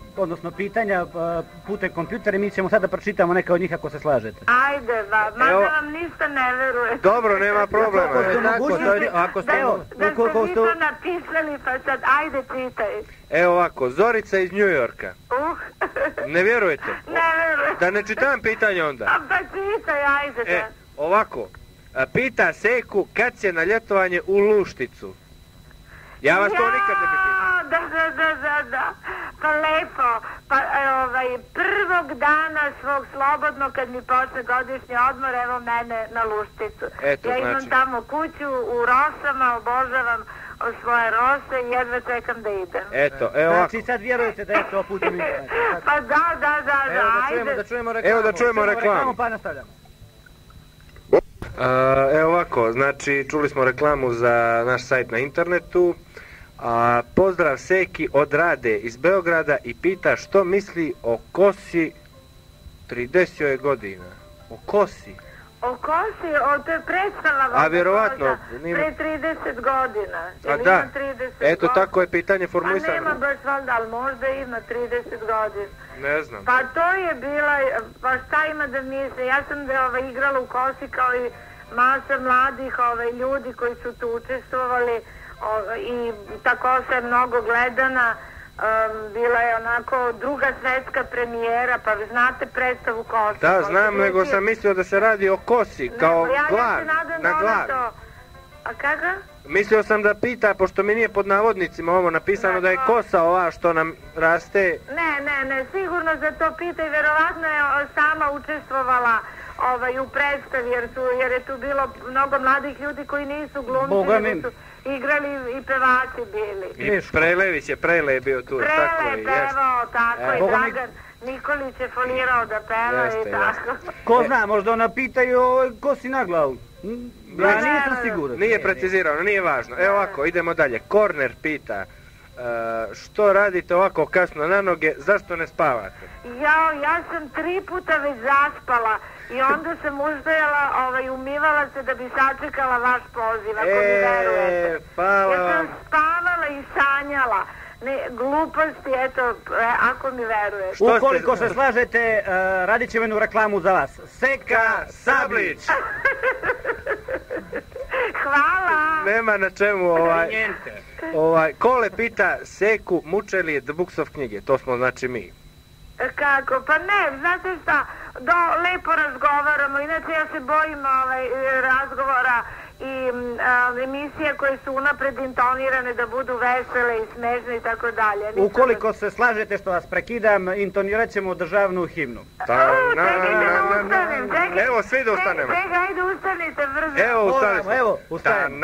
C: odnosno pitanja putem kompjutera i mi ćemo sada pročitamo neka od njih ako se slažete.
K: Ajde, mada vam ništa ne veruje.
F: Dobro, nema problema.
K: Da ste vi to napisali, pa sad ajde čitaj.
F: Evo ovako, Zorica iz New Yorka. Ne vjerujete?
K: Ne verujem.
F: Da ne čitam pitanje onda?
K: Pa čitaj, ajde.
F: Ovako, pita Seku kad će na ljetovanje u Lušticu. Ja vas to nikad ne bi pitao.
K: Da. Pa lepo. Pa prvog dana svog slobodnog kad mi počne godišnji odmor, evo mene na Lušticu. Ja imam tamo kuću u Rosama, obožavam svoje rose i jedva čekam da idem.
F: Eto, evo ovako.
C: Znači sad vjerujete da je to putem interneta?
K: Pa da, ajde.
D: Da čujemo reklamu.
F: Evo da čujemo reklamu.
C: Pa nastavljamo.
F: Evo ovako, znači čuli smo reklamu za naš sajt na internetu. Pozdrav Seki od Rade iz Beograda i pita što misli o kosi 30 godina. O kosi?
K: O kosi, to je predstava.
F: A vjerovatno.
K: Pre 30 godina.
F: A da, eto tako je pitanje formulisano.
K: Pa nema baš valjda, ali možda ima 30 godina.
F: Ne znam.
K: Pa to je bila, pa šta ima da misle, ja sam igrala u kosi kao i masa mladih ljudi koji su tu učestvovali i ta kosa je mnogo gledana, bila je onako druga svetska premijera, pa vi znate predstavu kosa.
F: Da, znam, nego sam mislio da se radi o kosi, kao glav, na glavi.
K: A kada?
F: Mislio sam da pita, pošto mi nije pod navodnicima ovo napisano da je kosa ova što nam raste.
K: Ne, sigurno za to pita i verovatno je sama učestvovala u predstavi, jer je tu bilo mnogo mladih ljudi koji nisu glumci, nego su igrali i pevači bili.
F: I Prele je bio tu.
K: Prele je pevao, tako, i Dragan Nikolić je folirao da peva i tako.
C: Ko zna, možda ona pitaju ko si na glavu. Ja nisam siguran.
F: Nije precizirano, nije važno. Evo ovako, idemo dalje. Korner pita, što radite ovako kasno na noge, zašto ne spavate?
K: Ja sam 3 puta već zaspala i onda sam ustajala, umivala se da bi sačekala vaš poziv, ako mi verujete.
F: Hvala vam.
K: Ja sam spavala i sanjala. Gluposti, eto, ako mi verujete.
C: Ukoliko se slažete, radit ćemo jednu reklamu za vas. Seka Sablić!
K: Hvala!
F: Nema na čemu Kole pita Seku, muče li je The Books of knjige? To smo znači mi.
K: Kako? Pa ne, znate šta, lepo razgovaramo, inače ja se bojim razgovora i emisije koje su unapred intonirane da budu vesele i smešne i tako dalje.
C: Ukoliko se slažete što vas prekidam, intonirat ćemo državnu himnu.
F: Evo, svi da ustanemo.
K: Čekaj, ajde ustanite brzo.
F: Evo, ustanite.
C: Evo, ustanemo.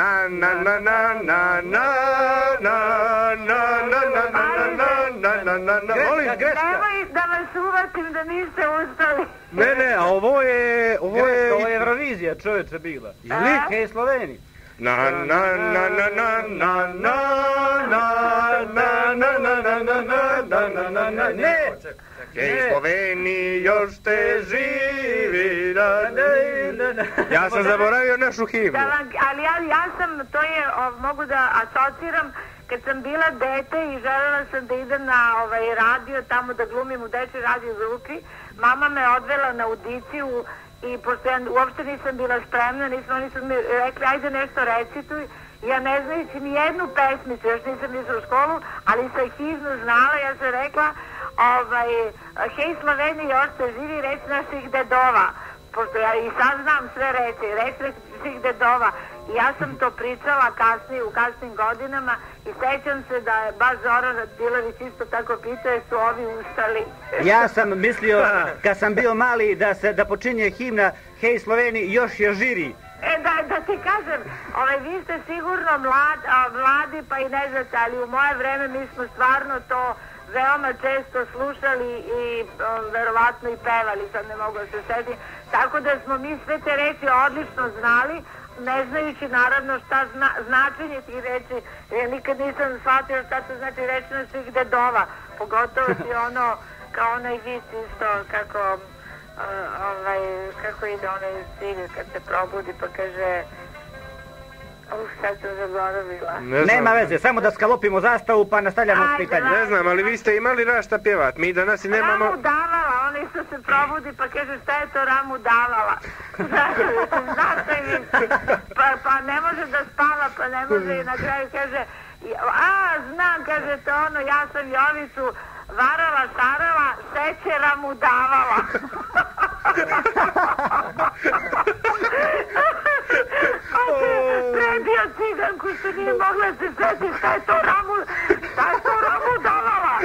C: Greška.
K: Nemoj da vas uvatim da niste ustali.
F: Ne, a ovo je...
C: Ovo je Eurovizija, čovječe, bila.
F: Ili?
C: Hej, Sloveni.
F: Ne! Hej, Sloveni, još te živi. Ja sam zaboravio našu himnu.
K: Ali ja sam, to je, mogu da asociram, kad sam bila dete i želela sam da idem na radio, tamo da glumim u dečoj radio grupi, mama me odvela na audiciju i pošto ja uopšte nisam bila spremna, oni su mi rekli ajde nešto recituj, ja ne znajući ni jednu pesmicu, još nisam išla u školu, ali sam himnu znala, ja sam rekla hej Sloveni, još te živi, reč naših dedova, pošto ja i sad znam sve reči, reč naših dedova. I ja sam to pričala kasnije, u kasnim godinama i sećam se da je baš Zoran Radilović isto tako pitao jer su ovi ustali.
C: Ja sam mislio, kad sam bio mali, da počinje himna Hej Sloveni, još je žiri.
K: Da ti kažem, vi ste sigurno mladi pa i ne znate, ali u moje vreme mi smo stvarno to veoma često slušali i verovatno i pevali, sad ne mogu da se setim. Tako da smo mi sve te reči odlično znali, ne znajući naravno šta značenje tih reči, jer nikad nisam shvatila šta to znači reči naših dedova, pogotovo ti ono, kao onaj vic isto, kako ide onaj cilj kad se probudi pa kaže Sad sam zaboravila.
C: Nema veze, samo da skalopimo zastavu pa nastavljamo s pitanjem.
F: Ne znam, ali vi ste imali rašta pjevat, mi danas i nemamo...
K: Ramu davala, oni što se probudi pa kaže šta je to Ramu davala. Znaš li mi, pa ne može da spava, pa ne može i na kraju kaže, znam, kaže to ono, ja sam Jovicu varala, šarala, šećera mu davala. Prebio ciganku što nije mogla se sjetiti šta je to Ramu davala.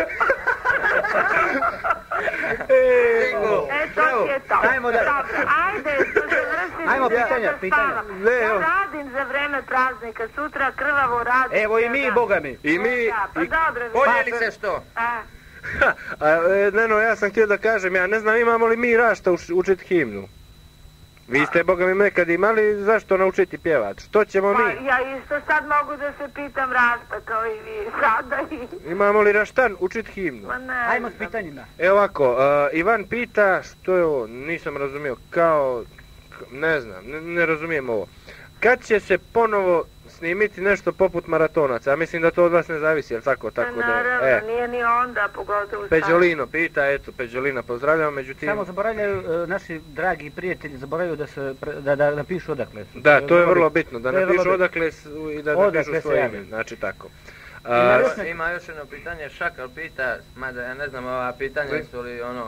K: To je to. Ajde, što se vrši.
C: Ajmo pitanja.
K: Ja radim za vreme praznika, sutra krvavo radim.
C: Evo i mi, boga mi.
F: I mi...
K: Pa dobro.
D: Podijeli se što?
F: Neno, ja sam htio da kažem, ja ne znam imamo li mi rašta učiti himnu. Vi ste, boga mi, nekad imali, zašto naučiti pjevač? Što ćemo mi?
K: Pa ja isto sad mogu da se pitam rašta kao i vi sada i...
F: Imamo li raštan učiti himnu?
K: Ma ne.
C: Ajmo s pitanjima.
F: Evo ovako, Ivan pita, što je ovo, nisam razumio, kao, ne znam, ne razumijem ovo. Kad će se ponovo snimiti nešto poput maratonaca? Ja mislim da to od vas ne zavisi, jel tako?
K: Pa naravno, nije ni onda, pogotovo sad.
F: Peđolino pita, eto, Peđolina pozdravljamo, međutim...
C: Samo zaboravljaju, naši dragi prijatelji, zaboravljaju da napišu odakle su.
F: Da, to je vrlo bitno, da napišu odakle su i da napišu svoje ime, znači tako.
D: Ima još jedno pitanje, Šakal pita, mada ja ne znam ova pitanja su li ono...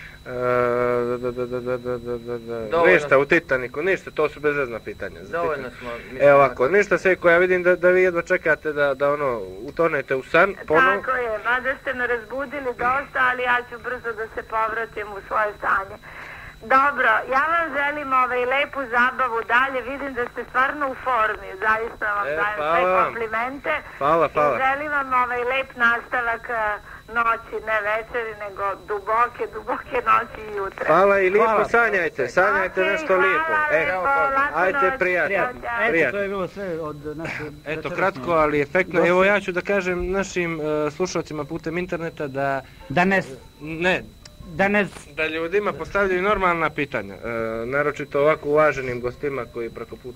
F: Ništa u Titaniku, ništa, to su bezvezna pitanja.
D: Dovoljno smo...
F: Evo ovako, ništa Seko, ja vidim da vi jedva čekate da ono, utonete u san, ponovo.
K: Tako je, mada ste me razbudili dosta, ali ja ću brzo da se povratim u svoje stanje. Dobro, ja vam želim lepu zabavu dalje, vidim da ste stvarno u formi, zaista vam dajem sve komplimente.
F: Hvala.
K: I želim vam lep nastavak noći, ne večeri, nego duboke noći i jutra.
F: Hvala i lijepo sanjajte nešto lijepo. Ajde, prijatno.
C: Eto, to je bilo sve od naše...
F: Eto, kratko, ali efektno. Evo ja ću da kažem našim slušalcima putem interneta da ljudima postavljaju normalna pitanja, naročito ovako uvaženim gostima koji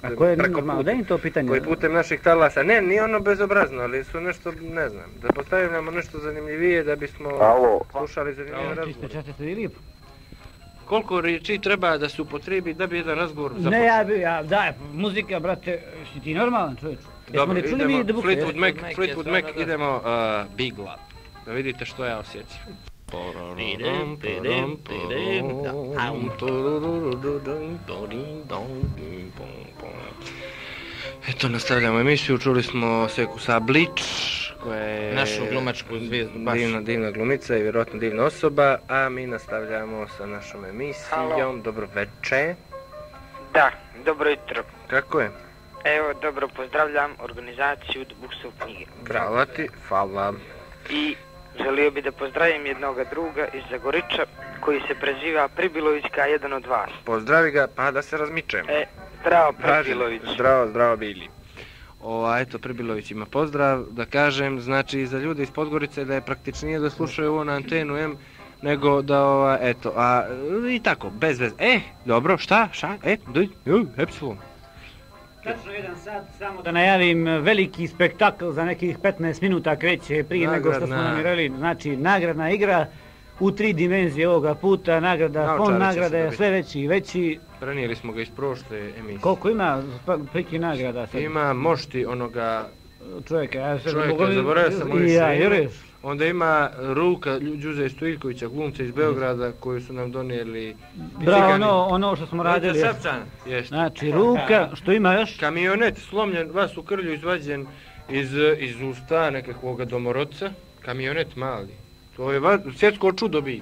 F: koji putem naših talasa, nije ono bezobrazno, ali su nešto, ne znam, da postavljamo nešto zanimljivije da bismo slušali zanimljive razgovore. Koliko riječi treba da se upotrebi da bi jedan razgovor započeo?
C: Muzika, brate, si ti normalan čovječ?
F: Dobro, idemo Fleetwood Mac, idemo Big Love, da vidite što ja osjećam. Eto, nastavljamo emisiju, čuli smo Seku Sablić, koja je
D: našu glumačku zvijezdu baš.
F: Divna glumica i vjerojatno divna osoba, a mi nastavljamo sa našom emisijom.
L: Halo.
F: Dobro večer.
L: Da, dobro jutro.
F: Kako je?
L: Evo, dobro pozdravljam organizaciju Buksov knjige.
F: Hvala ti, hvala.
L: I želio bi da pozdravim jednoga druga iz Zagoriča koji se preziva Pribilovićka, jedan od vas.
F: Pozdravi ga, pa da se razmičemo.
L: Zdravo Pribilović.
F: Zdravo Bili. Eto, Pribilović ima pozdrav, da kažem, znači za ljude iz Podgorice da je praktičnije da slušaju ovo na antenu nego da i tako, bez veze. Dobro, šta, epsilon.
C: Tačno 1 sat, samo da najavim veliki spektakl za nekih 15 minuta kreće prije nego što smo namirali, znači nagradna igra u 3 dimenzije ovoga puta, fond nagrada je sve veći i veći.
F: Prenijeli smo ga iz prošle emisije.
C: Koliko ima priki nagrada sad?
F: Ima mošti onoga
C: čovjeka,
F: zaboravio sam mu još. Onda ima ruka Đuze Stojiljkovića, glumca iz Beograda, koju su nam donijeli
C: bravo, ono što smo radili. Znači, ruka, što ima još?
F: Kamionet slomljen, vas u krlju izvađen iz usta nekakvoga domorodca. Kamionet mali. To je svjetsko čudo biti.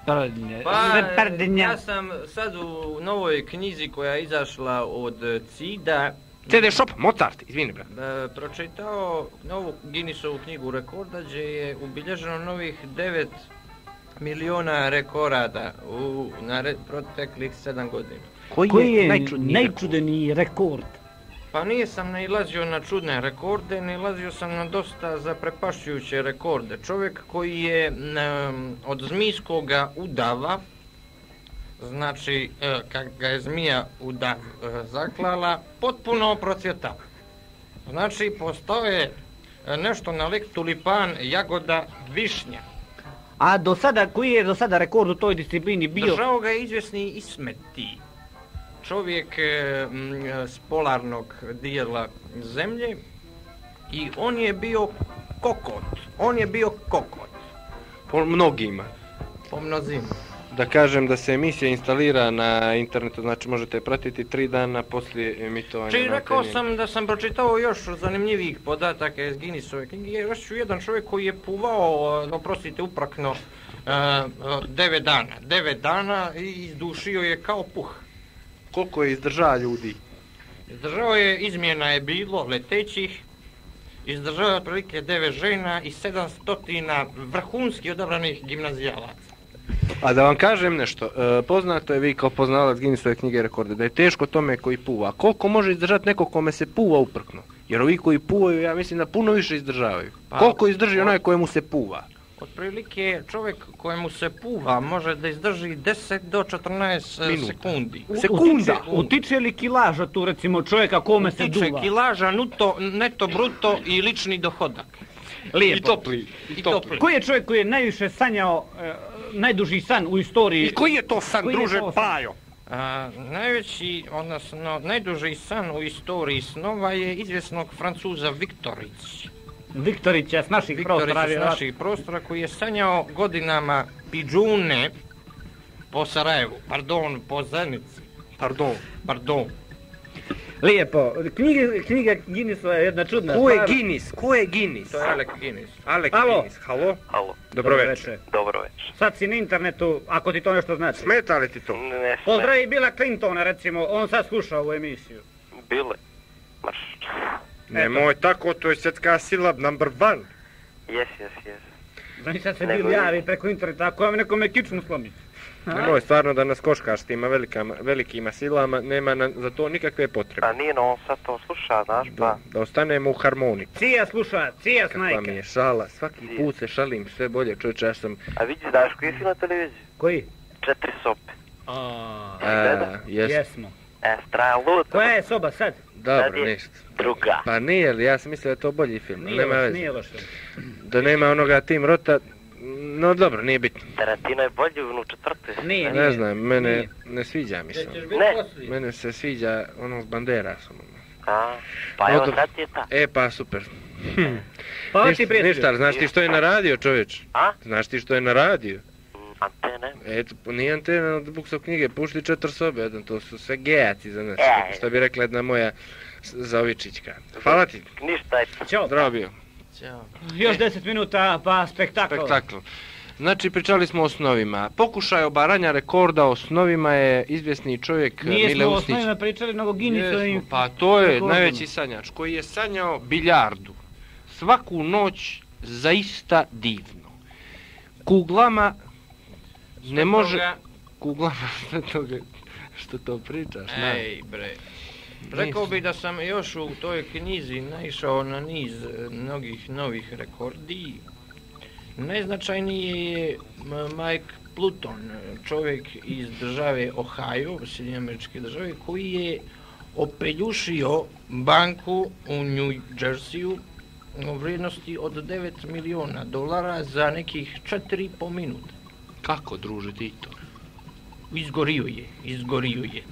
D: Ja sam sad u novoj knjizi koja je izašla od CIDA
F: CD Shop, Mozart, izvini bre.
D: Pročitao novu Guinnessovu knjigu rekorda gdje je ubilježeno novih 9 miliona rekorada na proteklih 7 godina.
C: Koji je najčudeniji rekord?
D: Pa nisam nailazio na čudne rekorde, nailazio sam na dosta zaprepašćujuće rekorde. Čovjek koji je od zmijskoga udava, znači kad ga je zmija udav zaklala, potpuno procvjetao.
G: Znači, postoje nešto na lik tulipan, jagoda, višnja.
C: A koji je do sada rekord u toj disciplini bio?
G: Držao ga je izvjesni Ismeti. Čovjek s polarnog dijela zemlje i on je bio kokot.
F: Po mnogima.
G: Po mnozima.
F: Da kažem da se emisija instalira na internetu, znači možete pratiti 3 dana poslije emitovanja.
G: Či rekao sam da sam pročitao još zanimljivih podataka iz Guinnessove knjige. Još ću jedan čovjek koji je puvao, oprostite, uprakno 9 dana. 9 dana i izdušio je kao puh.
F: Koliko je izdržao ljudi?
G: Izdržao je, izmjena je bilo letećih, izdržao je otprilike 9 žena i 700 vrhunski odabranih gimnazijalaca.
F: A da vam kažem nešto, poznato je, vi kao poznavalac Guinnessove knjige rekorde, da je teško tome koji puva. Koliko može izdržati neko kome se puva uprkno? Jer ovi koji puvaju, ja mislim da puno više izdržavaju. Koliko izdrži onaj kojemu se puva?
G: Otprilike čovjek kojemu se puva može da izdrži 10 do 14 sekundi.
F: Sekunda!
C: Utiče li kilaža tu recimo čovjeka kome se duva?
G: Utiče kilaža, neto, bruto i lični dohodak.
C: Lijepo.
G: I topli.
C: Koji je čovjek koji je najviše sanjao, najduži san u istoriji?
F: I koji je to san, druže Pajo?
G: Najveći, odnosno najduži san u istoriji snova je izvjesnog Francuza
C: Viktorića s naših
G: prostora koji je sanjao godinama pidžune po Sarajevu, po Zenici. Pardon.
C: Lijepo. Knjiga Guinnessova je jedna čudna
F: stvar. Ko je Guinness?
G: To je Alec Guinness.
F: Guinness, halo? Dobro večer.
H: Dobro večer.
C: Sad si na internetu, ako ti to nešto znači.
F: Smeta li ti to?
H: Ne.
C: Pozdravi Billa Clintona, recimo, on sad sluša ovu emisiju.
H: Bile? Marš.
F: Nemoj tako, to je svjetska sila number 1.
H: Yes.
C: Znači sad se Bill javi preko interneta, ako vam nekome kičmu slomiti.
F: Nemoj stvarno da nas koškaš s tima velikima silama, nema za to nikakve potrebe.
H: A nije, on sad to sluša, znaš pa.
F: Da ostanemo u harmoniku.
C: Cija sluša, cija snajka.
F: Kakva mi je šala, svaki put se šalim sve bolje, čovječe, ja sam...
H: A vidi, daš koji si na televiziji?
C: Koji?
H: 4 sobe.
C: Jesmo.
H: Strajan lud.
C: Koja je soba sad?
F: Dobro, ništa.
H: Druga.
F: Pa nije li, ja sam mislio da je to bolji film.
C: Nije loše.
F: Da nema onoga Tim Rota, no dobro, nije bitno.
H: Tarantino je bolji u četvrte.
C: Nije.
F: Ne znam, mene ne sviđa mi se.
H: Ne.
F: Mene se sviđa ono s Banderasom.
H: Pa evo sad je ta.
F: Pa super.
C: Pa ti prijatelju.
F: Ništa, znaš ti što je na radio, čovječ? Znaš ti što je na radio?
H: Antene.
F: Eto, nije antena od Buksov knjige, pušti 4 sobe, jedan, to su sve gejaci za nas, što bi rekla jedna moja Zavičićka. Hvala ti.
H: Ništa,
C: Ćao.
F: Zdravo bio.
G: Ćao.
C: Još 10 minuta, pa spektakl.
F: Znači, pričali smo o snovima. Pokušaj obaranja rekorda o snovima je izvjesni čovjek Mile Usnić.
C: Nije smo o snovima pričali, nego Guinnessovim.
F: Pa to je najveći sanjač, koji je sanjao biljardu. Svaku noć zaista divno. Kuglama ne može... Kuglama sve toga što to pričaš.
G: Ej bre. Rekao bi da sam još u toj knjizi naišao na niz mnogih novih rekordi. Najznačajniji je Mike Pluton, čovjek iz države Ohio, Sjedinjene Američke Države, koji je opeljušio banku u New Jerseyu u vrijednosti od $9 miliona za nekih 4,5 minuta.
F: Kako, druže, ti to?
G: Izgorio je.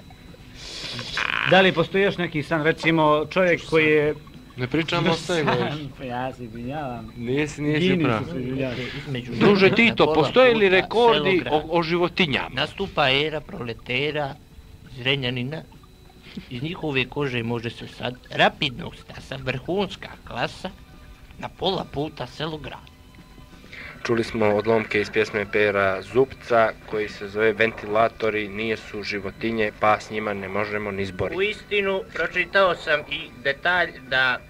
C: Da li postoji još neki san, recimo čovjek koji je...
F: Ne pričamo o svemu još.
C: Ja se izvinjavam.
F: Nisi prav. Druže Tito, postoje li rekordi o životinjama?
A: Nastupa era proletera Zrenjanina. Iz njihove kože može se sad rapidno stasa vrhunska klasa na pola puta selo grad.
F: Čuli smo odlomke iz pjesme Pera Zupca koji se zove Ventilatori nije su životinje pa s njima ne možemo ni zboriti.
G: U istinu pročitao sam i detalj da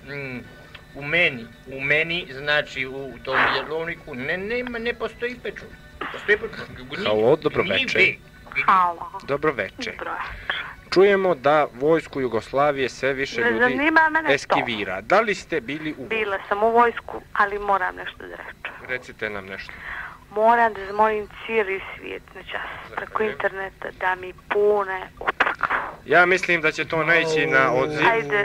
G: u meni znači u tom jelovniku ne postoji pečur.
F: Halo, dobro večer.
K: Halo.
F: Dobro večer. Čujemo da vojsku Jugoslavije sve više ljudi eskivira. Da li ste bili u vojsku?
K: Bila sam u vojsku, ali moram nešto da rečem.
F: Recite nam nešto.
K: Moram da zamolim cijeli svijet na čas preko interneta da mi pune uprku.
F: Ja mislim da će to naići na odziv.
K: Ajde,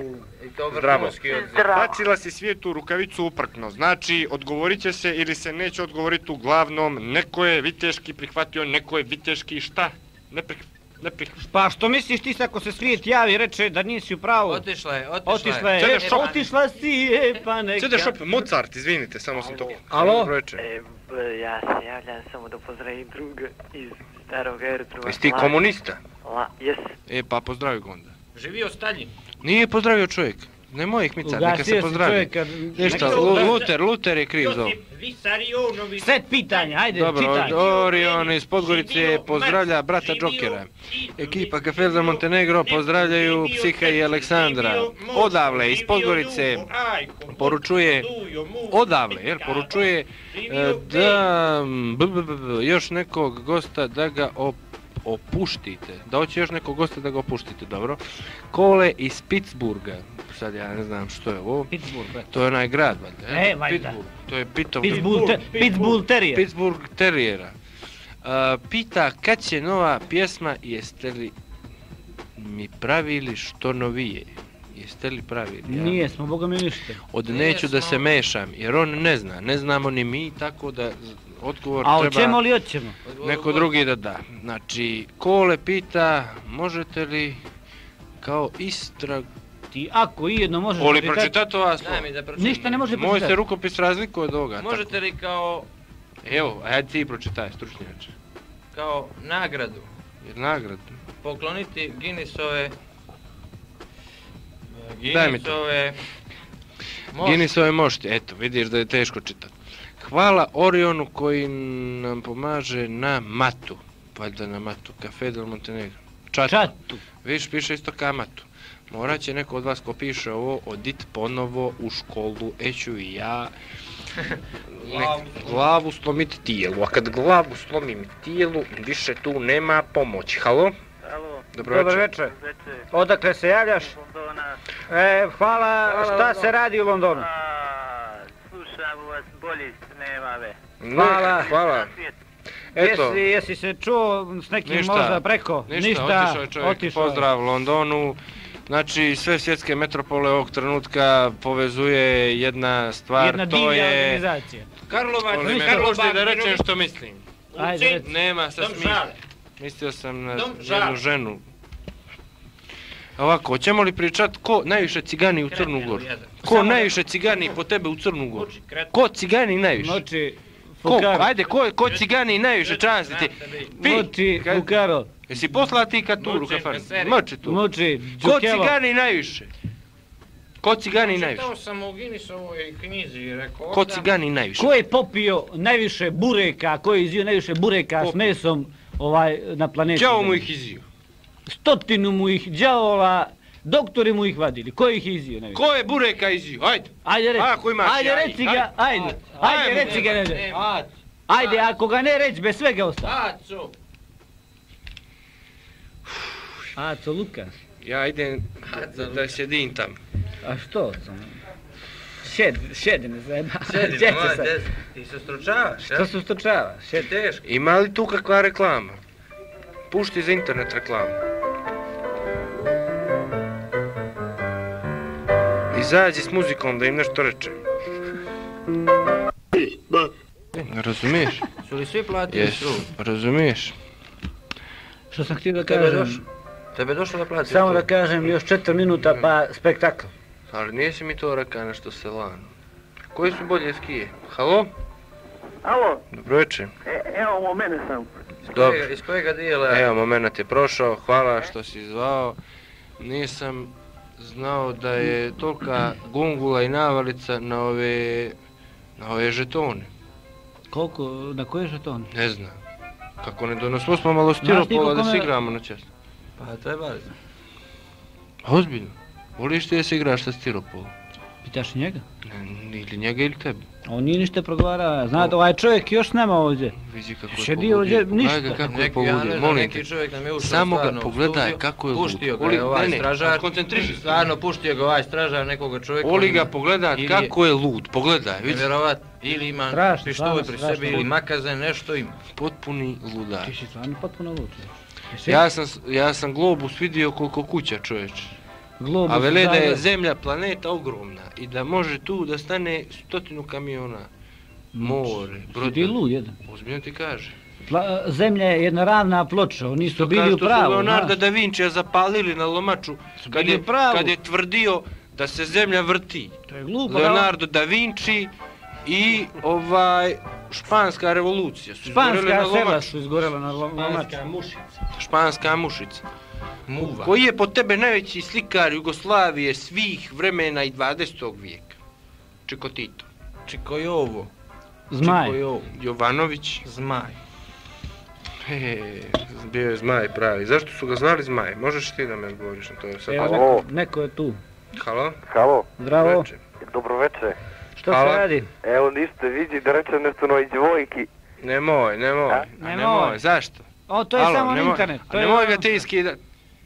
G: I to
F: Zdravo.
G: vrhunski odziv.
I: Bacila si svijetu rukavicu uprkno, znači odgovorit će se ili se neće odgovoriti uglavnom, neko je viteški prihvatio, neko je viteški šta? Ne prihvatio.
C: Pa što misliš ti ako se svijet javi reče da nisi u pravu?
G: Otišla je.
C: Otišla si, pa neka.
I: Čede šop, Mozart, izvinite, samo sam to...
C: Alo?
H: Ja se javljam samo da pozdravim druga iz starog aerodroma.
F: Jesi ti komunista?
H: Jes.
F: Pa pozdravi ga onda.
G: Živio Stalin.
F: Nije pozdravio čovjek. Nemoj ih micat, neka se pozdravi. Ništa, Luter je kriv za ovo.
C: Set pitanja, ajde,
F: dobro,
C: čitaj.
F: Orion iz Podgorice pozdravlja brata Džokera. Ekipa Café za Montenegro pozdravljaju Psiha i Aleksandra. Odavle iz Podgorice poručuje, poručuje da još nekog gosta da ga opuštite. Da hoće još nekog gosta da ga opuštite, dobro. Kole iz Pittsburgha. Sad ja ne znam što je ovo.
C: Pittsburgh,
F: to je onaj grad, valjda.
C: Valjda.
F: To je
C: Pittsburgh
F: Terriera. Pita kad će nova pjesma, jeste li mi pravili što novije? Jeste li pravili? Ja?
C: Nije, smo boga mi ništa.
F: Od neću da se mešam, jer on ne zna. Ne znamo ni mi, tako da odgovor
C: treba...
F: A
C: hoćemo li hoćemo?
F: Neko drugi da da. Znači, Kole pita, možete li kao istrag...
C: Ti ako i jedno možeš...
F: Oli pročitati ova slova.
C: Ništa ne može pročitati.
F: Moj se rukopis razlikuje od ovoga.
G: Možete li kao...
F: Evo, ajde ti pročitaj, stručnjače.
G: Kao nagradu.
F: Jer nagradu?
G: Pokloniti Guinnessove...
F: Guinnessove mošti, eto, vidiš da je teško čitati. Hvala Orionu koji nam pomaže na matu. Valjda na matu, Café del Montenegro. Čatu. Viš, piše isto kamatu. Morat će neko od vas ko piše ovo odit ponovo u školu, ću i ja glavu slomiti tijelu, a kad glavu slomim tijelu, više tu nema pomoći. Halo? Dobro večer.
C: Odakle se javljaš?
H: Londona.
C: Hvala, šta se radi u Londonu?
H: Slušam vas, bolje nema ve.
F: Hvala. Eto.
C: Jesi se čuo s nekim možda preko?
F: Ništa, otišao je čovjek, pozdrav Londonu. Znači, sve svjetske metropole ovog trenutka povezuje jedna stvar,
C: jedna
F: to je...
C: Jedna divlja organizacija.
G: Karlovac,
F: možda da rečem što mislim.
C: Ajde,
F: nema, sad mislio sam na jednu ženu. Ovako, hoćemo li pričati ko najviše cigani u Crnu Goru? Ko najviše cigani po tebe u Crnu Goru? Ko cigani najviše? Ajde, ko cigani najviše častiti?
C: Moči, Fukaro.
F: Jesi poslala ti katuru, kafan? Moči tu.
C: Moči,
F: Ko cigani najviše? Ko cigani najviše?
G: Čitao sam u Guinnessovoj knjizi i rekao...
F: Ko cigani najviše?
C: Ko je popio najviše bureka, ko je izio najviše bureka s mesom na planeti?
F: Đavo mu ih izio.
C: 100 mu ih đavola, doktori mu ih vadili. Ko ih izio najviše?
F: Ko je bureka izio? Ajde.
C: Ajde reci ga, ajde reci ga. Ajde, ako ga ne reći, bez svega ostane. Aco Lukas.
F: Ja idem da sjedim tam.
C: A što sam? Šedi ne zajeba.
G: Ti se stručavaš,
C: Što se stručavaš?
G: Teško.
F: Ima li tu kakva reklama? Pušti za internet reklamu. Izađi s muzikom da im nešto rečem. Razumiješ?
G: Su li svi platili struju?
F: Razumiješ?
C: Što sam htio da kažem?
G: Tebe došlo da plati?
C: Samo da kažem, još 4 minuta pa spektakl.
F: Ali nisi mi to rekao nešto selano. Koji su bolje skije? Halo?
E: Alo?
F: Dobro večer.
E: Evo, mene sam.
F: Dobro.
G: Iz kojega dijela?
F: Evo, moment je prošao, hvala što si zvao. Nisam znao da je tolika gungula i navalica na ove žetone.
C: Koliko, na koje žetone?
F: Ne znam. Kako ne donosimo smo malo stiropola da se igramo na čast.
G: Pa treba li?
F: Ozbiljno. Voliš ti da se igraš sa stiropolom?
C: Pitaš njega?
F: Ili njega ili tebe.
C: On nije ništa progovarao. Znate, ovaj čovjek još nema ovdje.
F: Vidi kako
C: je povudio.
F: Ništa. Kako je povudio, molim te. Samo ga pogledaj kako je lud.
G: Puštio ga je ovaj stražar.
F: Koncentriši se.
G: Stvarno, puštio ga ovaj stražar nekoga čovjeka.
F: Voli ga pogledaj kako je lud. Pogledaj.
G: Nevjerovat. Ili ima pištolj pri sebi ili makaze, nešto ima.
F: Potpuni ludar.
C: Ti si stvarno potpuno lud.
F: Ja sam Globus vidio koliko kuća, čovječe.
C: Globus
F: A vele da je
C: Zagreb.
F: zemlja planeta ogromna i da može tu da stane 100 kamiona. More,
C: Ti lud jedan.
F: Ozbiljno ti kaže.
C: Zemlja je jedna ravna ploča, oni su bili u
F: Što
C: pravu.
F: su Leonarda
C: znaš.
F: da Vincija zapalili na lomaču kad je tvrdio da se zemlja vrti.
C: To je glupo.
F: Leonardo da Vinci i španska revolucija su
C: Španska
F: izgoreli na
C: sela
F: lomaču.
C: su izgorela na lomaču.
F: Španska mušica.
G: Muva.
F: Koji je po tebe najveći slikar Jugoslavije svih vremena i 20. vijeka? Čiko Tito.
G: Čikojovo.
C: Zmaj.
F: Jovanović.
G: Zmaj.
F: Bio je Zmaj pravi. Zašto su ga zvali Zmaj? Možeš ti da me odgovoriš na to?
C: Evo, neko je tu.
F: Halo?
E: Halo.
C: Zdravo.
F: Veče.
E: Dobro večer.
C: Što se radi?
E: Evo niste vidi da rečem nešto na dvojki.
F: Nemoj.
C: Nemoj.
F: Zašto?
C: To je samo internet.
F: Nemoj ga ti skidat.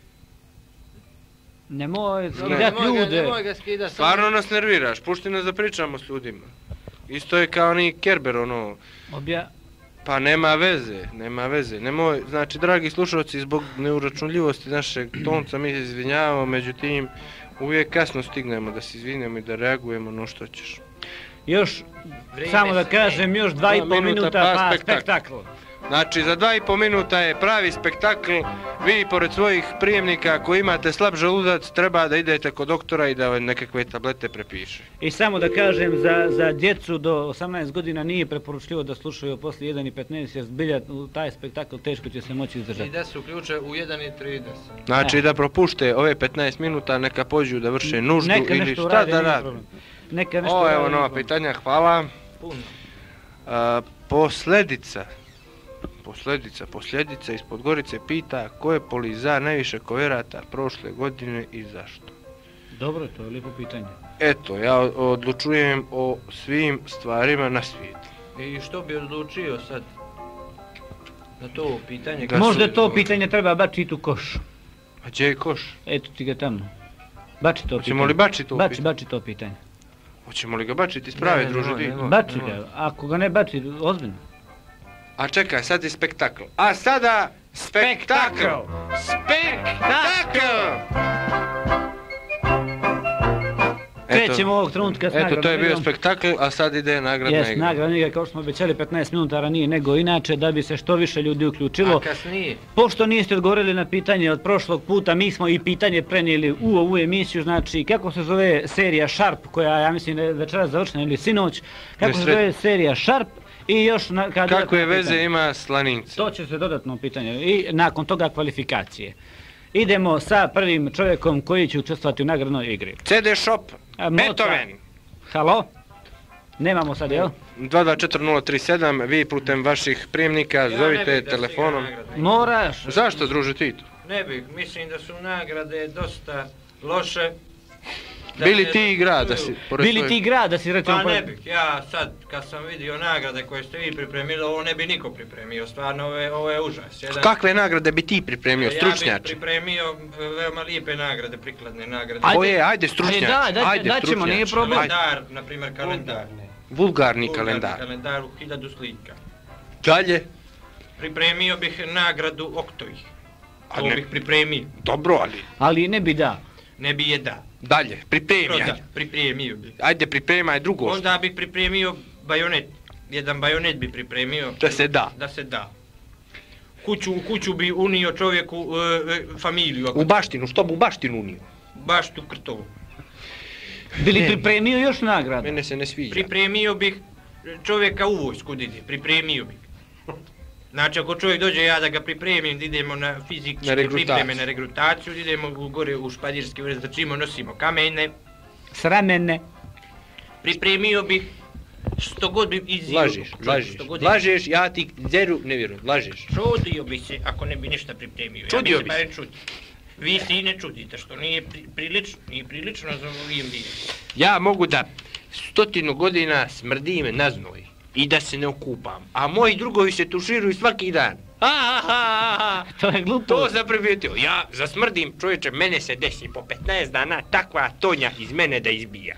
C: Nemoj skidat ljude.
G: Nemoj ga skidat.
F: Stvarno nas nerviraš, pušti nas da pričamo s ljudima. Isto je kao ni Kerber, Pa nema veze. Nemoj, znači, dragi slušalci, zbog neuračunljivosti našeg tonca mi se izvinjavamo, međutim, uvijek kasno stignemo da se izvinjamo i da reagujemo no što ćeš.
C: Još, samo da kažem, još 2,5 minuta pa spektakl.
F: Znači, za 2,5 minuta je pravi spektakl. Vi, pored svojih prijemnika, ako imate slab želudac, treba da idete kod doktora i da vam nekakve tablete prepiše.
C: I samo da kažem, za djecu do 18 godina nije preporučljivo da slušaju poslije 1:15, jer zbilja u taj spektakl teško će se moći izdržati.
G: I da se uključe u 1:30.
F: Znači, da propušte ove 15 minuta, neka pođu da vrše nuždu ili šta da rade.
C: Neka nešto rade.
F: Evo nova pitanja, hvala.
G: Puno.
F: Posljedica iz Podgorice pita ko je polizar najviše koverata prošle godine i zašto?
C: Dobro, to je lijepo pitanje.
F: Eto, ja odlučujem o svim stvarima na svijetu.
G: I što bi odlučio sad? Na to pitanje?
C: Možda to pitanje treba bačiti u koš.
F: A gdje je koš?
C: Eto ti ga tamo. Bači to pitanje.
F: Hoćemo li bačiti to pitanje?
C: Bači to pitanje.
F: Hoćemo li ga bačiti ispravi, druže ti?
C: Bači ga, ako ga ne bači, ozbiljno.
F: A čekaj, sad je spektakl. A sada spektakl!
C: Krećemo ovog trenutka s nagradom.
F: Eto, to je bio spektakl, a sad ide nagradna igra.
C: Nagradna igra, kao što smo obećali, 15 minuta ranije nego inače, da bi se što više ljudi uključilo.
G: A kasnije?
C: Pošto niste odgovorili na pitanje od prošlog puta, mi smo i pitanje prenijeli u ovu emisiju, znači kako se zove serija Sharp, koja ja mislim da je večeras završena ili sinoć, kako se zove serija Sharp. I još
F: kakve veze ima Slaninci?
C: To će se dodatno pitanje i nakon toga kvalifikacije. Idemo sa prvim čovjekom koji će učestvovati u nagradnoj igri.
F: CD Shop, Beethoven.
C: Halo? Nemamo sad, jel?
F: 224037, vi putem vaših prijemnika zovite telefonom.
C: Moraš.
F: Zašto, druže Tito?
G: Ne bih, mislim da su nagrade dosta loše.
F: Bili ti igra da si recimo...
G: Pa ne bih, ja sad kad sam vidio nagrade koje ste vi pripremili, ovo ne bi niko pripremio, stvarno ovo je užas.
F: Kakve nagrade bi ti pripremio, stručnjač?
G: Ja bih pripremio veoma lijepe nagrade, prikladne nagrade.
F: Koje, ajde stručnjač,
C: daćemo, nije problem.
G: Kalendar, na primjer kalendar.
F: Vulgarni kalendar.
G: Kalendar u 1000 slika.
F: Dalje?
G: Pripremio bih nagradu Oktovih. To bih pripremio.
F: Dobro, ali...
C: Ali ne bi da.
G: Ne bi je da.
F: Dalje,
G: pripremio bi.
F: Ajde, pripremaj drugo.
G: Onda bih pripremio bajonet. Jedan bajonet bi pripremio.
F: Da se da.
G: Da se da. U kuću bi unio čovjeku familiju.
F: U baštinu, što bi u baštinu unio?
G: Baštu krtovu.
C: Bili pripremio još nagradu?
F: Mene se ne sviđa.
G: Pripremio bih čovjeka u vojsku, pripremio bih. Znači, ako čovjek dođe, ja da ga pripremim, da idemo na fizičke pripreme, na regrutaciju, da idemo gore u špadirski ured, da čimo nosimo kamene.
C: Sramene.
G: Pripremio bih, što god bi izio...
F: Lažeš, ja ti zeru ne vjerujem, lažeš.
G: Čudio bi se, ako ne bi ništa pripremio.
F: Čudio bi se.
G: Vi se i ne čudite, što nije prilično za ovim vijem.
F: Ja mogu da 100 godina smrdim na znoj. I da se ne okupam. A moji drugovi se tuširuju svaki dan.
C: To je glupo.
F: To sam primijetio. Ja zasmrdim, čovječe, mene se desi po 15 dana takva tonja iz mene da izbija.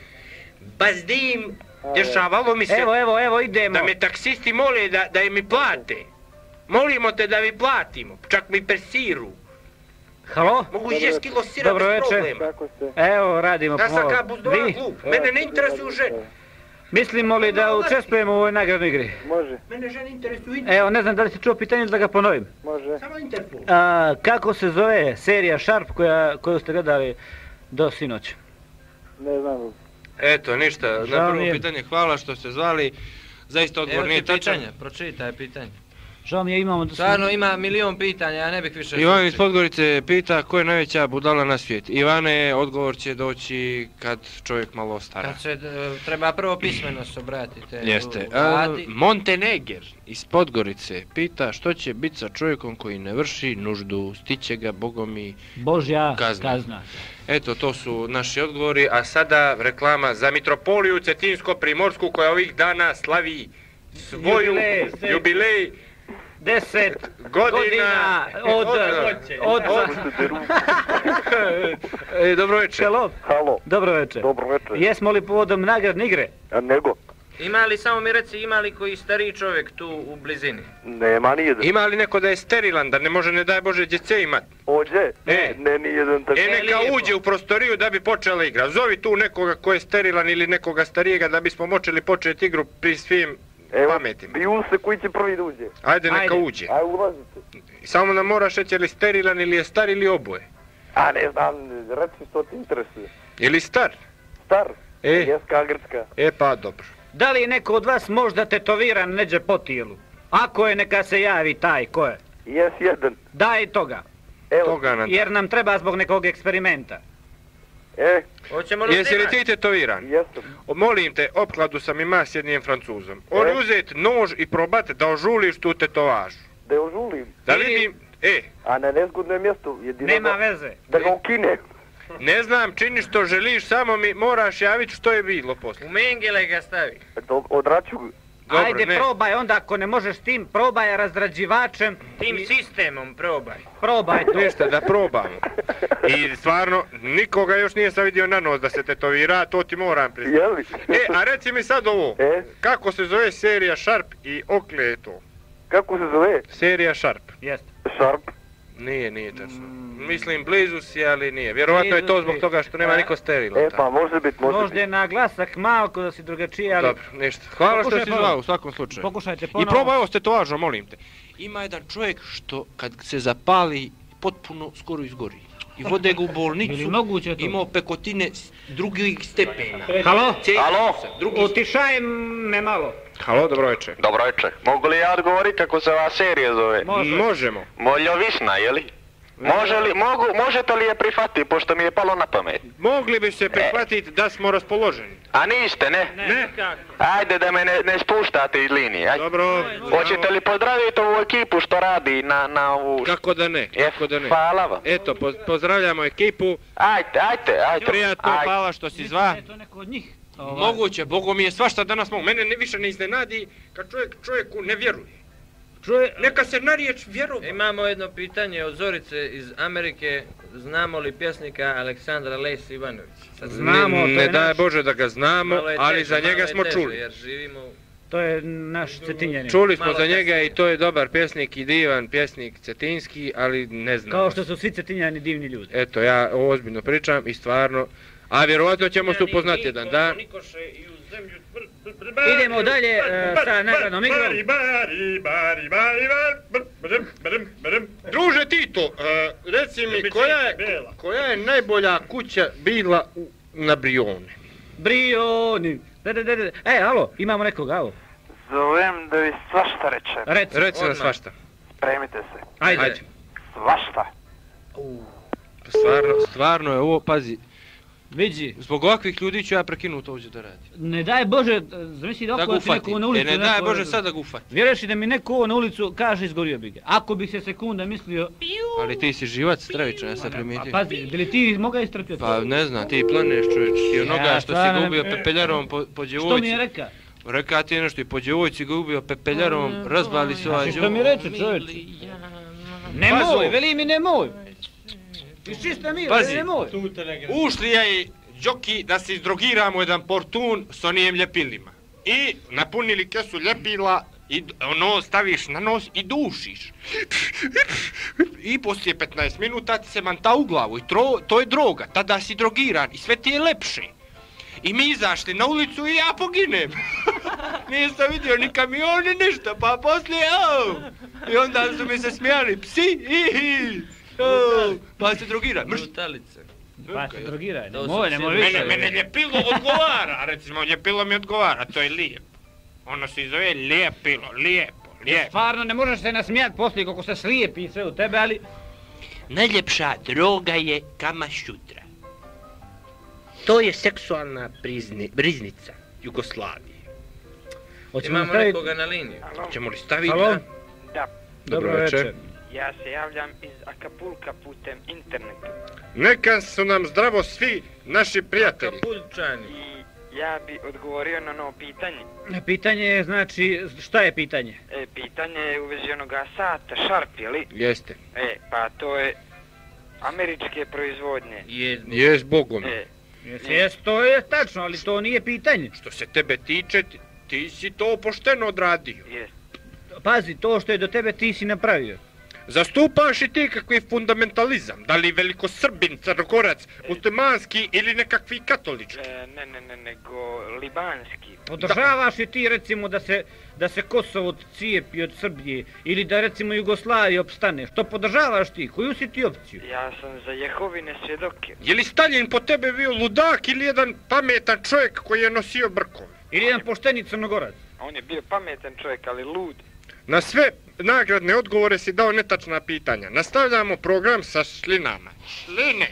F: Bazdim, dešavalo mi se...
C: Evo, idemo.
F: Da me taksisti mole da mi plate. Molimo te da mi platimo. Čak mi persiru.
C: Halo?
A: Mogu jesti kilo sira
C: Dobro
A: bez
C: večer.
A: problema.
C: Evo, radimo
A: Ja sam
C: pomalo.
A: kao buzdora
C: Vi?
A: glup, mene ne interesuju žene.
C: Mislimo li da učestvujemo u ovoj nagradnoj igri?
E: Može.
A: Mene žene interesuju.
C: Evo, ne znam da li si čuo pitanje ili da ga ponovim.
E: Može.
A: Samo Interpol.
C: Kako se zove serija Sharp koju ste gledali do sinoć?
E: Ne znam.
F: Eto, ništa, na
C: Žao mi
F: prvo
C: je.
F: pitanje hvala što ste zvali. Zaista odgovor
D: Evo
F: nije
D: ti
F: tačan.
D: pitanje, pročitaj pitanje.
C: Žao mi je, imamo...
D: Stvarno ima milion pitanja, ja ne bih više...
F: Ivan iz Podgorice pita ko je najveća budala na svijet. Ivane, odgovor će doći kad čovjek malo ostara.
D: Kad se, treba prvo pismeno se obratiti.
F: Jeste. Monteneger iz Podgorice pita što će biti sa čovjekom koji ne vrši nuždu, stiće ga bogomi
C: Božja
F: kazna.
C: kazna.
F: Eto, to su naši odgovori, a sada reklama za Mitropoliju Cetinsko-Primorsku koja ovih dana slavi svoju jubilej
C: 10
F: godina
C: od...
F: Dobro večer.
E: Halo.
C: Dobro večer.
E: Dobro večer.
C: Jesmo li povodom nagradne igre?
E: A nego?
D: Ima li, samo mi reci, ima li koji stariji čovjek tu u blizini?
E: Nema nijedan.
F: Ima li neko da je sterilan, da ne može ne daj Bože djece imat?
E: Ođe? Ne, nijedan tako.
F: Neka uđe u prostoriju da bi počela igra. Zovi tu nekoga ko je sterilan ili nekoga starijega da bismo moćeli početi igru pri svim pametima.
E: Biju se koji će prvi da uđe.
F: Ajde, neka uđe.
E: Ajde, ulazite.
F: Samo nam moraš reći je li sterilan ili je star ili oboje.
E: A ne znam, reci što ti interesuje.
F: Ili star?
E: Star? Jeska, grčka.
F: Pa dobro.
C: Da li je neko od vas možda tetoviran neđe po tijelu? Ako je, neka se javi taj, ko je?
E: Jes jedan.
C: Daj toga.
F: Toga nam
C: Jer nam treba zbog nekog eksperimenta.
F: Jesi li ti tetoviran?
E: Jesam.
F: Molim te, opkladu sam ima s jednim Francuzom. On je uzet nož i probat da ožuliš tu tetovažu.
E: Da je ožulim?
F: Da vidim,
E: A na nezgodno je mjesto.
C: Nema veze.
E: Da ga ukine.
F: Ne znam, čini što želiš, samo mi moraš javiti što je bilo poslije.
D: U mengele ga stavi.
E: Odraću ga.
C: Ajde, probaj, onda ako ne možeš s tim, probaj razrađivačem.
D: Tim sistemom probaj.
C: Probaj to.
F: Ništa, da probamo. I stvarno, nikoga još nije sam vidio na nos da se tetovira, to ti moram priznati.
E: Jeli?
F: A reci mi sad ovo, kako se zove serija Sharp i okle je to?
E: Kako se zove?
F: Serija Sharp.
C: Jeste.
E: Sharp?
F: Nije tačno. Mislim, blizu si, ali nije. Vjerovatno je to zbog toga što nema niko sterilan.
E: Pa može biti,
C: Možda je naglasak malko da si drugačiji, ali...
F: Dobro, ništa. Hvala što si zvao u svakom slučaju.
C: Pokušajte ponovo.
F: I probaj ovo s tetovažom, molim te. Ima jedan čovjek što kad se zapali potpuno skoro izgori. I vode ga u bolnicu, imao pekotine drugih stepena.
C: Halo?
E: Halo?
C: Utišaj me malo.
F: Halo, dobro večer.
E: Dobro večer. Mogu li ja odgovoriti kako se ova serija zove?
F: Možemo.
E: Moljovisna, jeli? Možete li je prihvatiti, pošto mi je palo na pamet?
F: Mogli bi se prihvatiti da smo raspoloženi.
E: A niste, ne?
F: Ne.
E: Ajde da me ne spuštate iz linije.
F: Dobro.
E: Hoćete li pozdraviti ovu ekipu što radi na ovu...
F: Kako da ne, kako da ne.
E: Hvala vam.
F: Eto, pozdravljamo ekipu.
E: Ajde.
F: Prijatno, hvala što si zva.
C: Je to neko od njih?
F: Moguće, Bogu mi je svašta danas mogu. Mene više ne iznenadi kad čovjeku ne vjeruje. Neka se na riječ vjerova.
D: Imamo jedno pitanje od Zorice iz Amerike. Znamo li pjesnika Aleksandra Lejs Ivanović?
C: Znamo,
F: ne daj Bože da ga znamo, ali za njega smo čuli.
D: Jer živimo...
C: To je naš Cetinjanin.
F: Čuli smo za njega i to je dobar pjesnik i divan pjesnik cetinski, ali ne znam.
C: Kao što su svi Cetinjani divni ljudi.
F: Eto, ja ozbiljno pričam i stvarno, a vjerovatno ćemo se upoznati jedan dan.
C: Idemo dalje sa nagradnom igrom.
F: Druže Tito, reci mi koja je najbolja kuća bila na Brione?
C: Brioni. Alo, imamo nekoga, alo.
M: Zovem da vi svašta rečem.
F: Reci nam svašta.
M: Spremite se.
C: Ajde.
M: Svašta.
F: Stvarno je ovo, pazi.
C: Vidi.
F: Zbog ovakvih ljudi ću ja prekinuti ovdje da radi.
C: Ne daj Bože, zamisli da ako ti neko na ulicu...
F: Ne daj Bože sad da ga ufati.
C: Vjeruješ da mi neko ovo na ulicu kaže izgorio bi ga. Ako bih se sekunda mislio...
F: Ali ti si živac stravičan, ja sam primijetio.
C: Pazi, bi li ti mogao istrpjeti?
F: Pa ne znam, ti planeš čovječ. Ti onoga što si ga ubio pepeljarom po djevojci.
C: Što mi je reka?
F: Reka ti je nešto i po djevojci ga ubio pepeljarom, razbali se ovaj
C: Što mi reče čovječ? Nemoj, veli mi nemoj. Iz čista mira, nemoj.
F: Ušli ja i Đoki da se izdrogiramo jedan portun s onijem ljepilima. I napunili kesu ljepila
I: I ono staviš na nos i dušiš. I poslije 15 minuta ti se manta u glavu i to je droga, tada si drogiran i sve ti je lepše. I mi izašli na ulicu i ja poginem. Nisam vidio ni kamioni, ništa, pa poslije, I onda su mi se smijali, psi, pa se drogiran.
D: Brutalice.
C: Pa se drogiraj,
I: nemoj više. Mene ljepilo odgovara, recimo ljepilo mi odgovara, to je lijepo. Ono se zove lijepilo, lijepo.
C: Stvarno ne možeš se nasmijati poslije kako se slijepi sve u tebe, ali...
A: Najljepša droga je kamašutra. To je seksualna briznica Jugoslavije.
D: Imamo nekoga na liniji.
I: Ćemo li staviti?
L: Da.
C: Dobro večer.
L: Ja se javljam iz Acapulca putem interneta.
I: Neka su nam zdravo svi naši prijatelji.
D: Acapulčani.
L: I ja bi odgovorio na novo pitanje.
C: Pitanje je, znači, šta je pitanje?
L: Pitanje je u vezi onoga sata, Sharp, je li?
I: Jeste.
L: Pa to je američke proizvodnje.
I: Jes Bogom.
C: Jes, to je tačno, ali to nije pitanje.
I: Što se tebe tiče, ti si to pošteno odradio.
L: Jes.
C: Pazi, to što je do tebe ti si napravio.
I: Zastupaš i ti kakvi fundamentalizam, da li velikosrbin, crnogorac, muslimanski ili nekakvi katolički?
L: Ne, nego libanski.
C: Podržavaš i ti recimo da se Kosovo cijepi od Srbije ili da recimo Jugoslavija opstane. Što podržavaš ti? Koju si ti opciju?
L: Ja sam za Jehovine svjedoke.
I: Je li Stalin po tebe bio ludak ili jedan pametan čovjek koji je nosio brkove?
C: Ili jedan pošteni crnogorac?
L: On je bio pametan čovjek, ali lud.
I: Na sve nagradne odgovore si dao netačna pitanja. Nastavljamo program sa šlinama. Šline!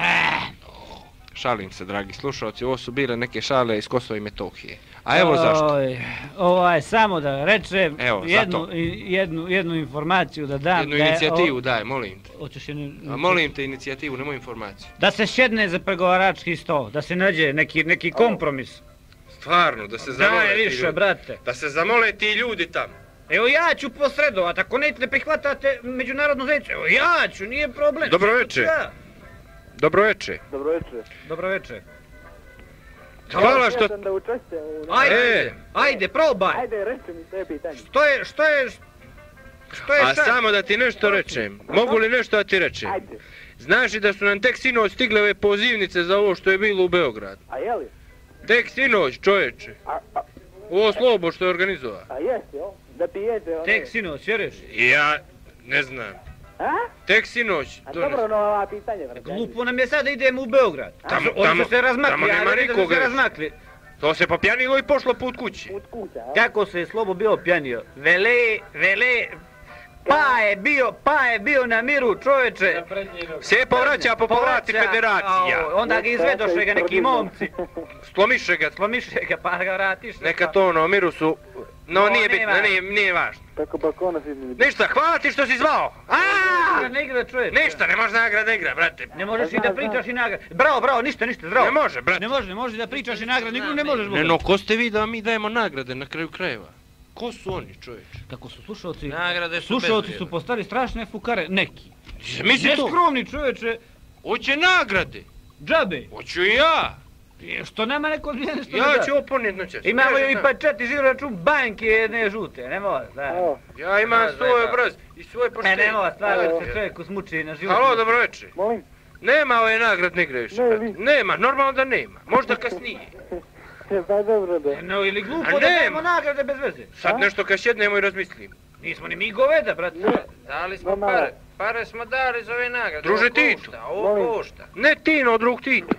I: Šalim se, dragi slušalci, ovo su bile neke šale iz Kosova i Metohije. A evo zašto.
C: Samo da rečem jednu informaciju da dam.
I: Jednu inicijativu daj, molim te.
C: Molim
I: te inicijativu, nemoj informaciju.
C: Da se sjedne za pregovarački sto, da se nađe neki kompromis.
I: Stvarno, da se zamole
C: ti ljudi. Daj više, brate.
I: Da se zamole ti ljudi tamo.
C: Evo ja ću posredovati, ako ne prihvatate međunarodnu zajednicu, evo ja ću, nije problem.
I: Dobro večer. Dobro večer.
C: Dobro večer.
I: Hvala što...
C: Ajde, probaj.
N: Ajde, reći mi sve pitanje.
C: Što je
I: A samo da ti nešto rečem. Mogu li nešto da ti rečem?
N: Ajde.
I: Znaš li da su nam tek sinoć stigle ove pozivnice za ovo što je bilo u Beogradu?
N: A je li?
I: Tek sinoć, čovječe. Ovo slobo što je organizovao.
N: A jesi, jo? Da ti jede one...
C: Tek sinoć, vjeruješ?
I: Ja ne znam. Tek sinoć.
N: A dobro, no ova pitanje.
C: Glupo nam je sad da idemo u Beograd. Oni su se razmakli,
I: nema nikoga.
C: razmakli.
I: To se popjanilo i pošlo put kući.
N: Put kuća, a?
C: Kako se je Slobo bio pjanio? Vele, pa je bio na miru, čovječe.
I: Se povraća po povraci federacija.
C: Onda ga izvedoše ga neki momci.
I: Slomiše ga,
C: pa ga vratiš.
I: Neka to ono, miru su... No, nije bitno, nije važno.
N: Tako balkona si...
I: Ništa, hvala ti što si zvao.
C: Ne igra, čovječe.
I: Ništa, ne može nagrada igra, brate.
C: Ne možeš i da pričaš i nagrada. Bravo, ništa, zdravo.
I: Ne može, brate.
C: Ne može da pričaš i nagrada, nikog ne možeš.
I: Ne, no, ko ste vi da mi dajemo nagrade na kraju krajeva? Ko su oni, čovječe?
C: Kako su slušalci?
D: Nagrade su
C: slušalci su postali strašne fukare, neki.
I: Misli to?
C: Neskromni, čovječe.
I: Hoće nagrade.
C: Džabe.
I: Hoću i ja.
C: Što nama neko zvijene što
I: ja ću oponit noćas.
C: Imamo i pa 4 žiro račun banke jedne žute, ne mora, da.
I: Ja imam svoj obraz i svoj poštenje.
C: Ne mora, stvarno se čovjeku smuči na životu.
I: Halo, dobro večer.
N: Molim?
I: Nema ove nagradne igre više. Nema, normalno da nema. Možda kasnije.
N: Pa dobro da.
C: No, ili glupo da nemamo nagrade bez veze.
I: Sad nešto kad sjednemo i razmislim.
C: Nismo ni mi goveda, brate.
D: Dali smo pare. Pare smo dali za ove nagrade.
I: Druže Tito.
D: Ovo košta.
I: Ne Tino, drug Tito.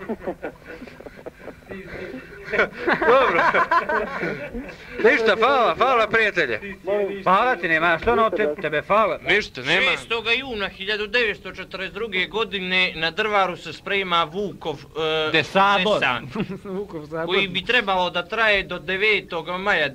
I: Dobro. Ništa, hvala prijatelje.
C: Hvala ti, nema što ono tebe hvala.
I: Ništa, nema.
D: 6. juna 1942. godine na Drvaru se sprema Vukov desant, koji bi trebalo da traje do 9. maja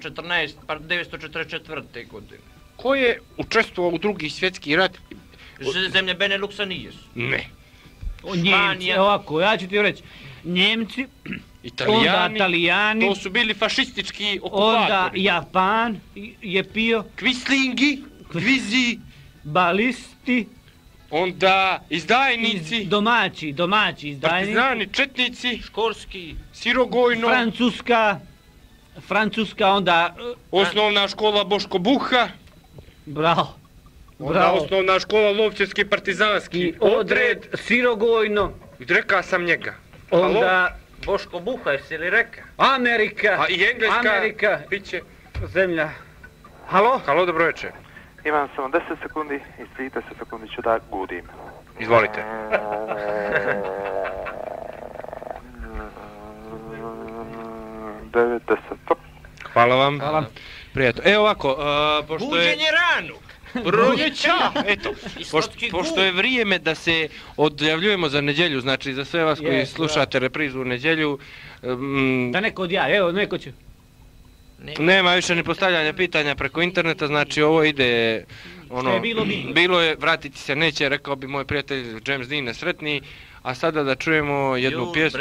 D: 1944. godine.
I: Ko je učestvovao u Drugi svjetski rat?
D: Zemlje Beneluxa nije.
I: Ne.
C: Njemci, ovako, ja ću ti reći. Njemci, onda Italijani,
I: to su bili fašistički okupatori.
C: Onda Japan je pio,
I: Kvislingi, Kvizi,
C: balisti,
I: onda izdajnici,
C: domaći izdajnici,
I: partizani, četnici,
D: Škorski,
I: Sirogojno,
C: Francuska, Francuska, onda...
I: Osnovna škola Boško Buha.
C: Bravo.
I: Onda osnovna škola Lovćevski partizanski.
C: Odred, Sirogojno.
I: Reka sam njega.
C: Onda...
D: Boško Buha, jesi li reka?
C: Amerika.
I: A i Engleska.
C: Amerika.
I: Biće.
C: Zemlja. Halo?
I: Halo, dobro večer.
M: Imam samo 10 sekundi i 30 sekundi ću da gudim.
I: Izvolite. Hvala vam.
C: Hvala.
I: Prijatno. Evo ovako, pošto je...
G: Buđenje ranu.
I: Proljeća, eto, pošto je vrijeme da se odjavljujemo za nedjelju, znači za sve vas koji slušate reprizu u nedjelju...
C: Da neko odjavi, evo neko će...
I: Nema više ni postavljanja pitanja preko interneta, znači ovo ide... Ono, bilo je, vratiti se neće, rekao bi moj prijatelj James Dean nesretniji, a sada da čujemo jednu pjesmu...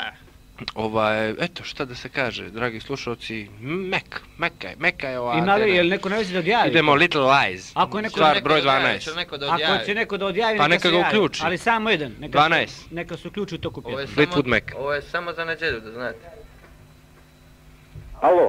I: Eto, šta da se kaže, dragi slušalci, Meka je ova...
C: Ima li, jel neko ne vezi da odjavi?
I: Idemo Little Lies, stvar broj 12.
C: Ako će neko da odjavi,
I: pa
C: neka
I: ga uključi.
C: Ali samo jedan,
I: 12.
C: Neka se uključi u toku pjesmu.
I: Fleetwood Mac.
D: Ovo je samo za nedjelju, da znate.
N: Alo?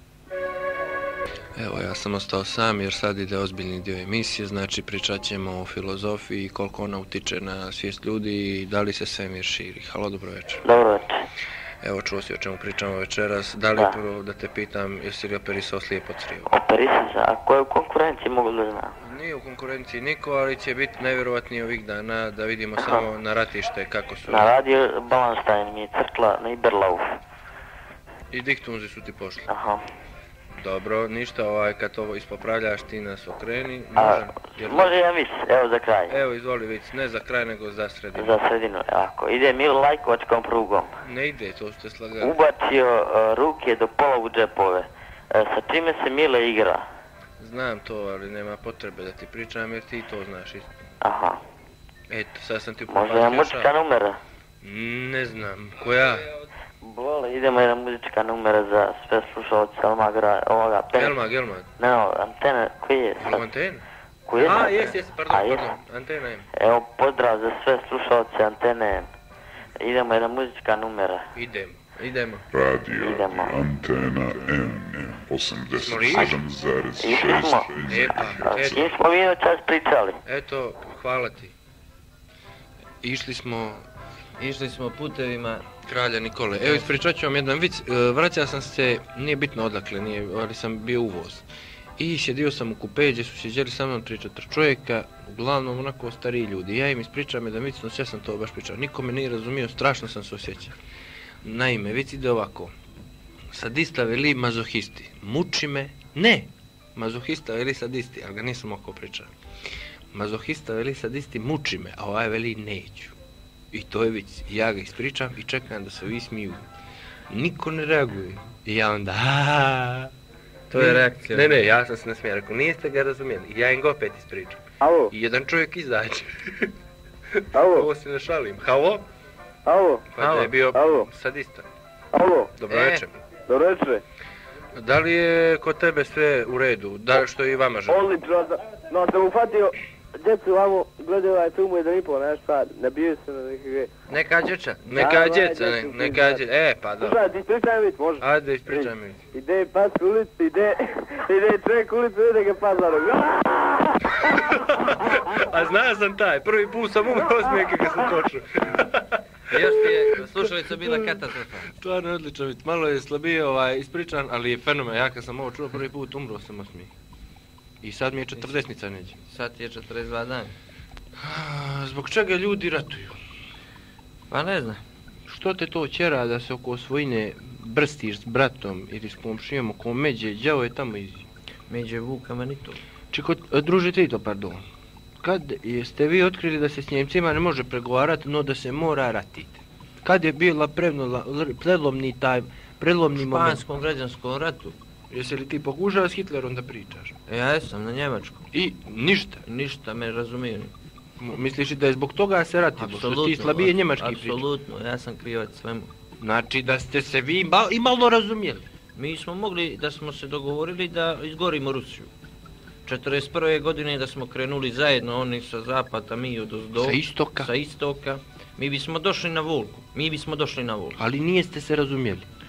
F: Evo, ja sam ostao sam jer sad ide ozbiljni dio emisije, znači pričat ćemo o filozofiji, koliko ona utiče na svijest ljudi i da li se svemir širi. Halo, dobro večer.
H: Dobro večer.
F: Evo, čuo si o čemu pričamo večeras. Da li prvo da te pitam, jesi li operisao slijepo crijevo?
H: Operisao sam, a ko je u konkurenciji mogu da znam?
F: Nije u konkurenciji niko, ali će biti najvjerovatnije ovih dana da vidimo samo na ratište kako su...
H: Na radio Balanštajn mi je crkla na Iberlauf.
F: I diktunzi su ti pošli?
H: Aha.
F: Dobro, ništa, kad ovo ispopravljaš ti nas okreni,
H: može ja vic, evo za kraj.
F: Evo, izvoli vic, ne za kraj nego za sredinu.
H: Za sredinu, ako. Ide Milo Lajkovačkom prugom.
F: Ne ide, to ste slagali.
H: Ubacio ruke do pola u džepove. Sa čime se Mile igra?
F: Znam to, ali nema potrebe da ti pričam jer ti to znaš isto.
H: Aha.
F: Eto, sad sam ti
H: možda je muzička numera?
F: Ne znam, koja?
H: Bole, idemo jedna muzička numera za sve slušalce Elmagra, ovoga...
F: Elmag.
H: Ne, antena, koji je sad?
F: Antena?
H: Koji je sad?
F: Jes, pardon, antena je.
H: Evo, pozdrav za sve slušalce Antene. Idemo jedna muzička numera.
F: Idemo.
O: Radio Antena N 87,6.
H: S kim smo vi čas pričali?
F: Eto, hvala ti.
D: Išli smo putevima
F: Kralja Nikole. Evo, ispričat ću vam jedan vic. Vraćao sam se, nije bitno odakle, ali sam bio uvoz. I sjedio sam u kupe gdje su sjeđeli sa mnom 3-4 čovjeka, uglavnom onako stariji ljudi. Ja im ispričam jedan vic, no ja sam to baš pričao. Niko me nije razumio, strašno sam se osjećao. Naime, vic ide ovako. Sadista veli mazohisti. Muči me? Ne! Mazohista veli sadisti, ali ga nisam oko pričao. Mazohista veli sadisti, muči me, a ovaj veli neću. I to je vic. Ja ga ispričam i čekam da se vi smiju. Niko ne reaguje. I ja onda
D: To je reakcija.
F: Ne, ja sam se nasmijao. Rekao, niste ga razumijeli. I ja im ga opet ispričam.
N: Alo?
F: I jedan čovjek izađe.
N: Alo?
F: Ovo se ne šalim. Halo?
N: Alo?
F: Pa da je bio sadista.
N: Alo?
F: Dobro večer.
N: Dobro večer.
F: Da li je kod tebe sve u redu? Da li što i vama želim?
N: Odlično, no sam ufatio djecu vamo, gledaju ovaj film 1,5 nešto sad, ne bio se na nekakve...
D: Neka djeca.
F: Neka djeca, pa da.
N: Slušaj, ti ispričaj mi, može?
F: Ajde, ispričaj mi.
N: Ide pas u ulicu, ide čovjek u ulicu, ide ga pas zanog.
F: A znao sam taj, prvi put sam umro osmijeke kad sam točio.
D: Još ti je slušalica bila katastrofa.
F: Stvarno odlično vic, malo je slabije ispričan, ali je fenomen. Ja kad sam ovo čuo prvi put umro sam osmijek. I sad mi je 40-nica neđe.
D: Sad ti je 42 dana.
F: Zbog čega ljudi ratuju?
D: Pa ne znam.
F: Što te to ćera da se oko osvojine brstiš s bratom ili s komšijom oko međe, đavo je tamo izi?
D: Međe Vuka Manito.
F: Čeko, druže Tito, pardon. Kad jeste vi otkrili da se s Njemcima ne može pregovarati, no da se mora ratiti? Kad je bila prelomni moment?
D: U Španskom građanskom ratu.
F: Jesi li ti pokušao s Hitlerom da pričaš?
D: Ja sam na njemačkom.
F: I ništa?
D: Ništa me razumiju.
F: Misliš da je zbog toga se rati? Što ti slabije njemački pričaš?
D: Apsolutno, ja sam krivac svemu.
F: Znači da ste se vi imalo razumjeli?
D: Mi smo mogli da smo se dogovorili da izgorimo Rusiju. 41. godine da smo krenuli zajedno, oni sa zapada, mi odozdo. Sa istoka. Mi bismo došli na Volgu.
F: Ali nijeste se razumjeli.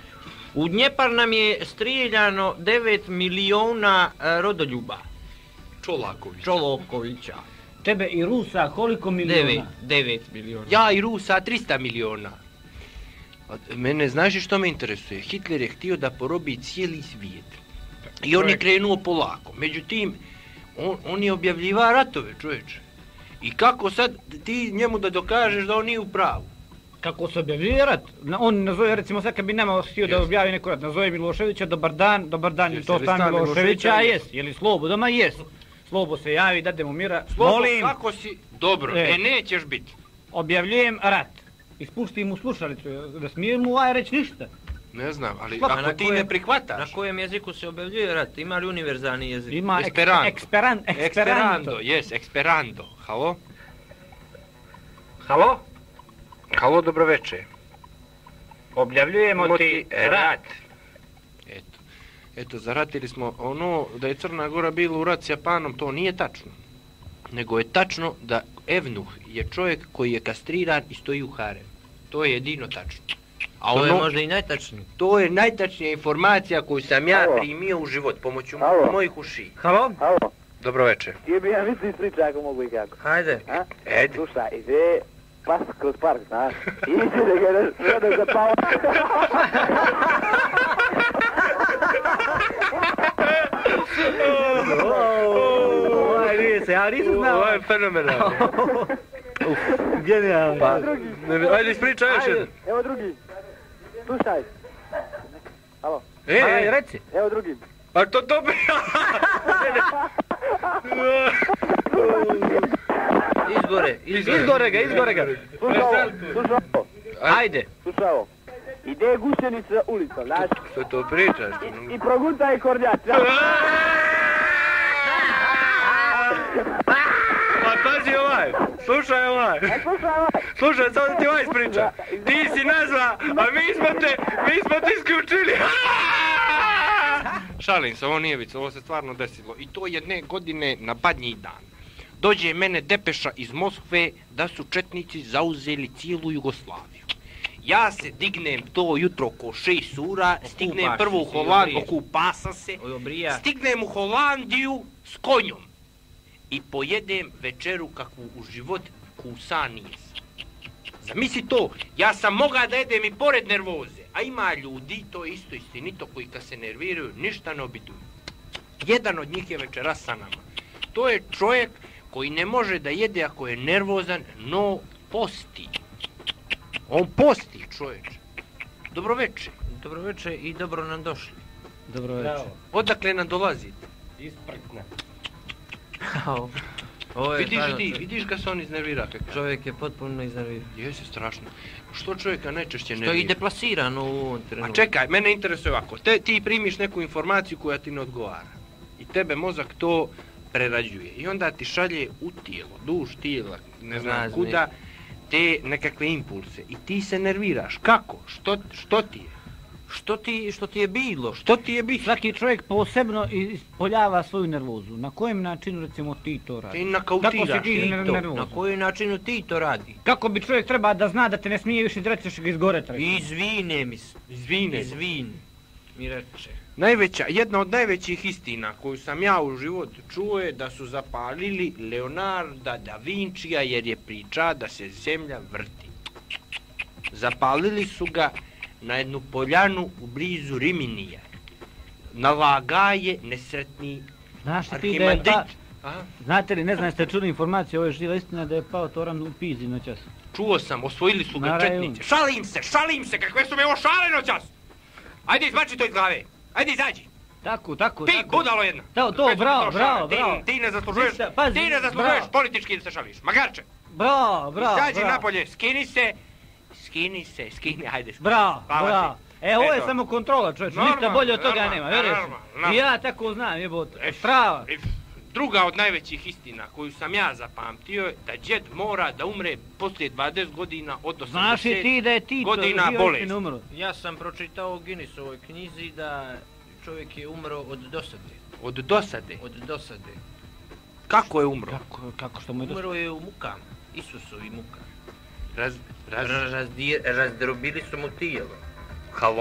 G: U Dnjepar nam je strijeljano 9 miliona rodoljuba. Čolokovića.
C: Tebe i Rusa koliko miliona?
G: 9 miliona.
A: Ja i Rusa 300 miliona. Mene, znaš što me interesuje? Hitler je htio da porobi cijeli svijet. I on je krenuo polako. Međutim, on je objavljiva ratove, čovječe. I kako sad ti njemu da dokažeš da on nije u pravu?
C: Kako se objavljuje rat? On nazove, recimo sad kad bi nama htio da objavi neko rat, nazove Miloševića, dobar dan, je to stan Miloševića, jest. Je li Slobodoma? Jest. Slobo se javi, dade mu mira.
A: Slobo,
C: molim.
A: kako si? Dobro, nećeš biti.
C: Objavljujem rat. Ispušti mu slušalicu, da smije mu reći ništa.
A: Ne znam, ali ako ti ne prihvataš...
G: Na kojem jeziku se objavljuje rat? Ima li univerzalni jezik?
C: Ima
A: Esperanto, jes, Esperanto. Halo?
C: Halo?
A: Halo, dobroveče.
C: Objavljujemo ti rat.
A: Eto, zaratili smo ono da je Crna Gora bila u rat s Japanom, to nije tačno. Nego je tačno da Evnuh je čovjek koji je kastriran i stoji u harem. To je jedino tačno.
G: A to je možda i najtačnije.
A: To je najtačnija informacija koju sam ja primio u život pomoću mojih uši.
C: Halo?
A: Dobro večer.
N: Htio bi ja misli ispriča ako mogu i kako.
G: Hajde.
A: Ed.
N: Slušaj, ide pas kroz park, znaš. I misli da ga ne zapao.
C: Ja nisam znao.
A: Ovo je fenomenalno.
C: Genijalno.
A: Ajde, ispričaj još jedan.
N: Evo drugi. Slušaj. Halo.
C: Ajde, reci.
N: Evo drugi.
A: Pa to bi...
C: Izgore ga.
N: Slušaj ovo.
C: Ajde.
N: Slušaj ovo. Ide gušenica ulicom, znaš.
A: Što to pričaš?
N: I progutaj kornjač.
A: Pa pazi ovaj, slušaj ovaj. Slušaj, samo da ti ovaj ispriča. Ti si nazva, a mi smo te isključili. Šalim se, ovo nije vic, ovo se stvarno desilo. I to jedne godine na Badnji dan. Dođe mene depeša iz Moskve da su četnici zauzeli cijelu Jugoslaviju. Ja se dignem to jutro ko 6 ura, stignem prvo u Holandiju, okupasam se, stignem u Holandiju s konjom i pojedem večeru kakvu u život kusa nisam. Zamisli to, ja sam mogao da jedem i pored nervoze, a ima ljudi, to je isto istinito, koji kad se nerviraju ništa ne obiduju. Jedan od njih je večeras sa nama. To je čovjek koji ne može da jede ako je nervozan, no posti. On posti, čovječe. Dobro večer.
G: Dobro večer i dobro nam došli.
C: Dobro večer.
A: Odakle nam dolazite?
C: Isprkna.
A: Vidiš ga se on iznervira.
G: Čovjek je potpuno iznerviran.
A: Jesi, strašno. Što čovjeka najčešće nervira?
G: Što je i deplasirano u ovom trenutku.
A: A čekaj, mene interesuje ovako. Ti primiš neku informaciju koja ti ne odgovara. I tebe mozak to prerađuje. I onda ti šalje u tijelo, duž tijela, ne znam kuda, te nekakve impulse. I ti se nerviraš. Kako? Što ti je?
G: Što ti je bilo?
A: Što ti je bilo?
C: Svaki čovjek posebno ispoljava svoju nervozu. Na kojem načinu, recimo, ti to radi?
A: Ti nakautiraš
C: nervozu?
G: Na kojem načinu ti to radi?
C: Kako bi čovjek treba da zna da te ne smije više izreći, još ga izgore treba?
G: Izvine mi se. Izvini. Mi reče.
A: Jedna od najvećih istina koju sam ja u životu čuo je da su zapalili Leonarda da Vincija jer je priča da se zemlja vrti. Zapalili su ga na jednu poljanu u blizu Riminija. Nalagaje nesretni Arhimandrit.
C: Znate li, ne znam, jeste čuli informaciju, ovo je živa istina da je pao Toran u Pizi noćas.
A: Čuo sam, osvojili su ga četnice. Šalim se, kakve su me ovo šale noćas! Ajde, izbači to iz glave. Ajde, izađi.
C: Tako.
A: Ti, budalo jedna.
C: Bravo.
A: Ti ne zaslužuješ politički da se šališ. Magarče.
C: Bravo.
A: Izađi napolje, skini se, ajde.
C: Bravo. Ovo je samo kontrola, čovječ, ništa bolje od toga nema, vjeruješ mi. I ja tako znam, jebote. Prava.
A: Druga od najvećih istina koju sam ja zapamtio da džed mora da umre poslije 20 godina od 80 godina bolesti.
G: Ja sam pročitao u Guinnessovoj knjizi da čovjek je umro od dosade.
A: Od dosade?
G: Od dosade.
A: Kako je umro?
C: Kako što mu je dosade?
G: Umro je u mukama, Isusovi muka.
A: Razdrobili su mu tijelo. Halo?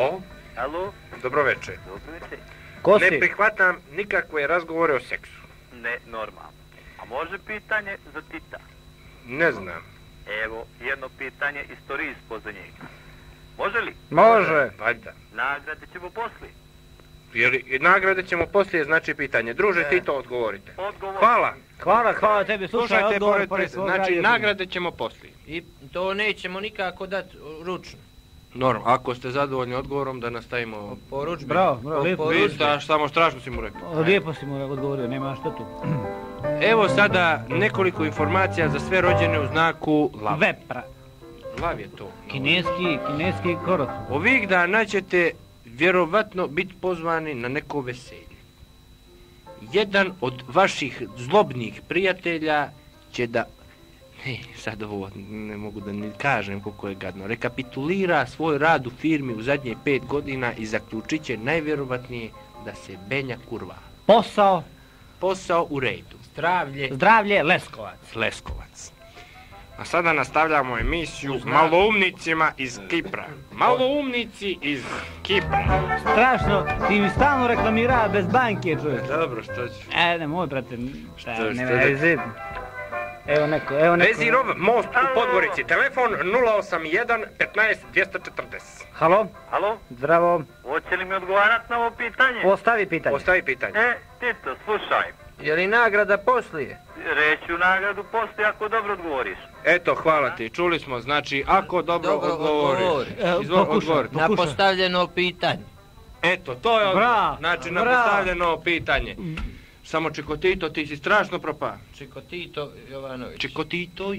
P: Alo?
I: Dobro večer.
P: Dobro večer.
C: Ko si?
I: Ne prihvatam nikakve razgovore o seksu.
P: Ne, normalno. A može pitanje za Tita?
I: Ne znam.
P: Evo, jedno pitanje istoriji ispod njega. Može li?
C: Može.
I: Valjda.
P: Nagrade ćemo poslije.
I: Jer nagrade ćemo poslije, znači pitanje. Druže, ti to odgovorite.
P: Odgovor.
I: Hvala.
C: Hvala tebi, slušaj
I: Slušajte
C: odgovor.
I: pored znači, nagrade ćemo poslije.
D: I to nećemo nikako dati ručno.
F: Normalno, ako ste zadovoljni odgovorom da nastavimo...
D: Po ručbi.
C: Bravo, lijepo.
F: Vi samo strašno si mu rekao.
C: Lijepo si mu odgovorio, nema štetu.
F: Evo sada nekoliko informacija za sve rođene u znaku lav.
C: Vepra.
F: Lav je to.
C: Kineski korot.
F: Ovih dana ćete vjerovatno biti pozvani na neko veselje. Jedan od vaših zlobnih prijatelja će da... sad ovo ne mogu da ni kažem koliko je gadno. Rekapitulira svoj rad u firmi u zadnje 5 godina i zaključit će najvjerovatnije da se Benja kurva. Posao u redu.
C: Zdravlje, Leskovac.
I: A sada nastavljamo emisiju Maloumnicima iz Kipra. Maloumnici iz Kipra.
C: Strašno, ti mi stalno reklamira bez banke, čovječ.
F: Dobro, što ću?
C: Nemoj, brate.
F: Nema
C: veze. Evo neko.
I: Vezirov most u Podgorici. Telefon 081 15 240.
C: Halo?
P: Halo?
C: Zdravo.
P: Hoće li mi odgovarat na ovo pitanje?
C: Postavi pitanje.
P: Tito, slušaj.
D: Je li nagrada poslije?
P: Reću nagradu poslije ako dobro odgovoriš.
F: Eto, hvala ti. Čuli smo, znači, ako dobro odgovoriš.
C: Pokušaj.
D: Na postavljeno pitanje.
F: Eto, to je odgovor. Znači, na postavljeno pitanje. Samo Čikotito, ti si strašno propao.
D: Čikotito Jovanović.
F: Čikotito,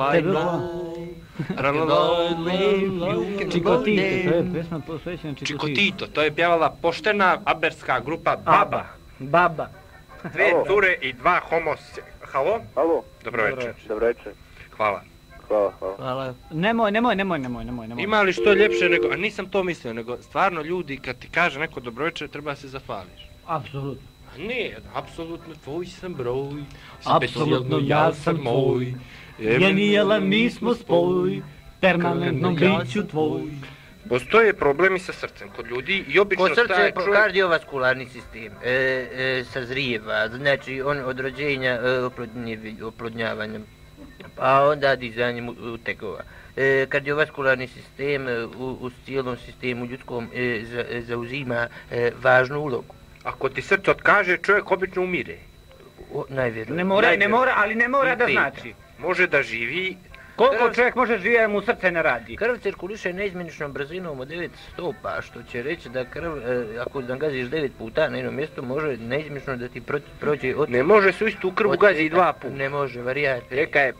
C: Čikotito, to je pesma posvećena Čikotito.
I: Čikotito, to je pjevala poštena aberska grupa
C: Baba.
I: 2 cure i 2 homose. Halo?
N: Halo?
I: Dobro večer.
N: Dobro večer.
I: Hvala.
D: Hvala.
C: Nemoj.
F: Ima li što ljepše nego, a nisam to mislio, nego stvarno ljudi kad ti kaže neko dobro večer treba se zahvališ.
C: Apsolutno.
F: Nije, apsolutno tvoj sam broj.
C: Apsolutno ja sam tvoj. Jela mi smo spoj. Permanentno biću tvoj.
I: Postoje problemi sa srcem kod ljudi i obično
D: Kod srca je kardiovaskularni sistem, sazrijeva, znači on od rođenja oplodnjavanjem, pa onda dizanjem utekova. Kardiovaskularni sistem u cijelom sistemu ljudskom zauzima važnu ulogu.
I: Ako ti srce otkaže, čovjek obično umire.
C: Najvjerojatnije. Ne mora da znači.
I: Može da živi.
C: Koliko čovjek može živjeti, mu srce ne radi?
D: Krv cirkuliše neizmjeničnom brzinom od 9 stopa, što će reći da krv, ako gaziš 9 puta na jednom mjestu, može neizmjenično da ti prođe od...
I: Ne može se u istu krvu gazi 2 puta.
D: Ne može, varijate.
I: Reka je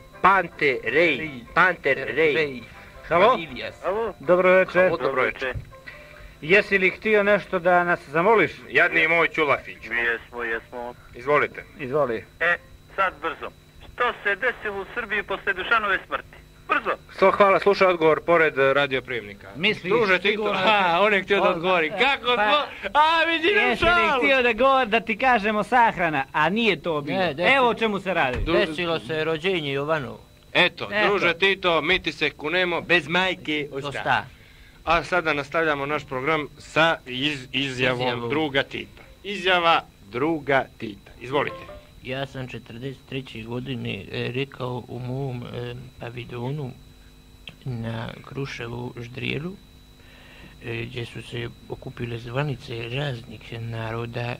I: Panter Rej.
C: Halo? Dobro večer.
I: Dobro večer.
C: Jesi li htio nešto da nas zamoliš?
I: Jadni moj Ćulafić.
P: Jesmo.
I: Izvolite.
C: Izvoli.
P: Sad brzo. Što se desilo u Srbiji posle Dušanove smrti? Brzo.
F: Hvala, slušaj odgovor pored radioprijemnika.
C: Misliš?
F: Druže ti to, on je htio da odgovori. Kako odgovor? Vidi nam šalu.
C: Jesi li htio da ti kažemo sahrana, a nije to bilo. Evo o čemu se radi.
D: Desilo se rođenje Jovanov.
F: Eto, druže Tito, mi ti se kunemo, bez majke osta. A sada nastavljamo naš program sa izjavom druga Tita. Izjava druga Tita. Izvolite.
D: Ja sam 43. godine rekao u mom pavidonu na Kruševu ždrijelu, gdje su se okupile zvanice raznih naroda,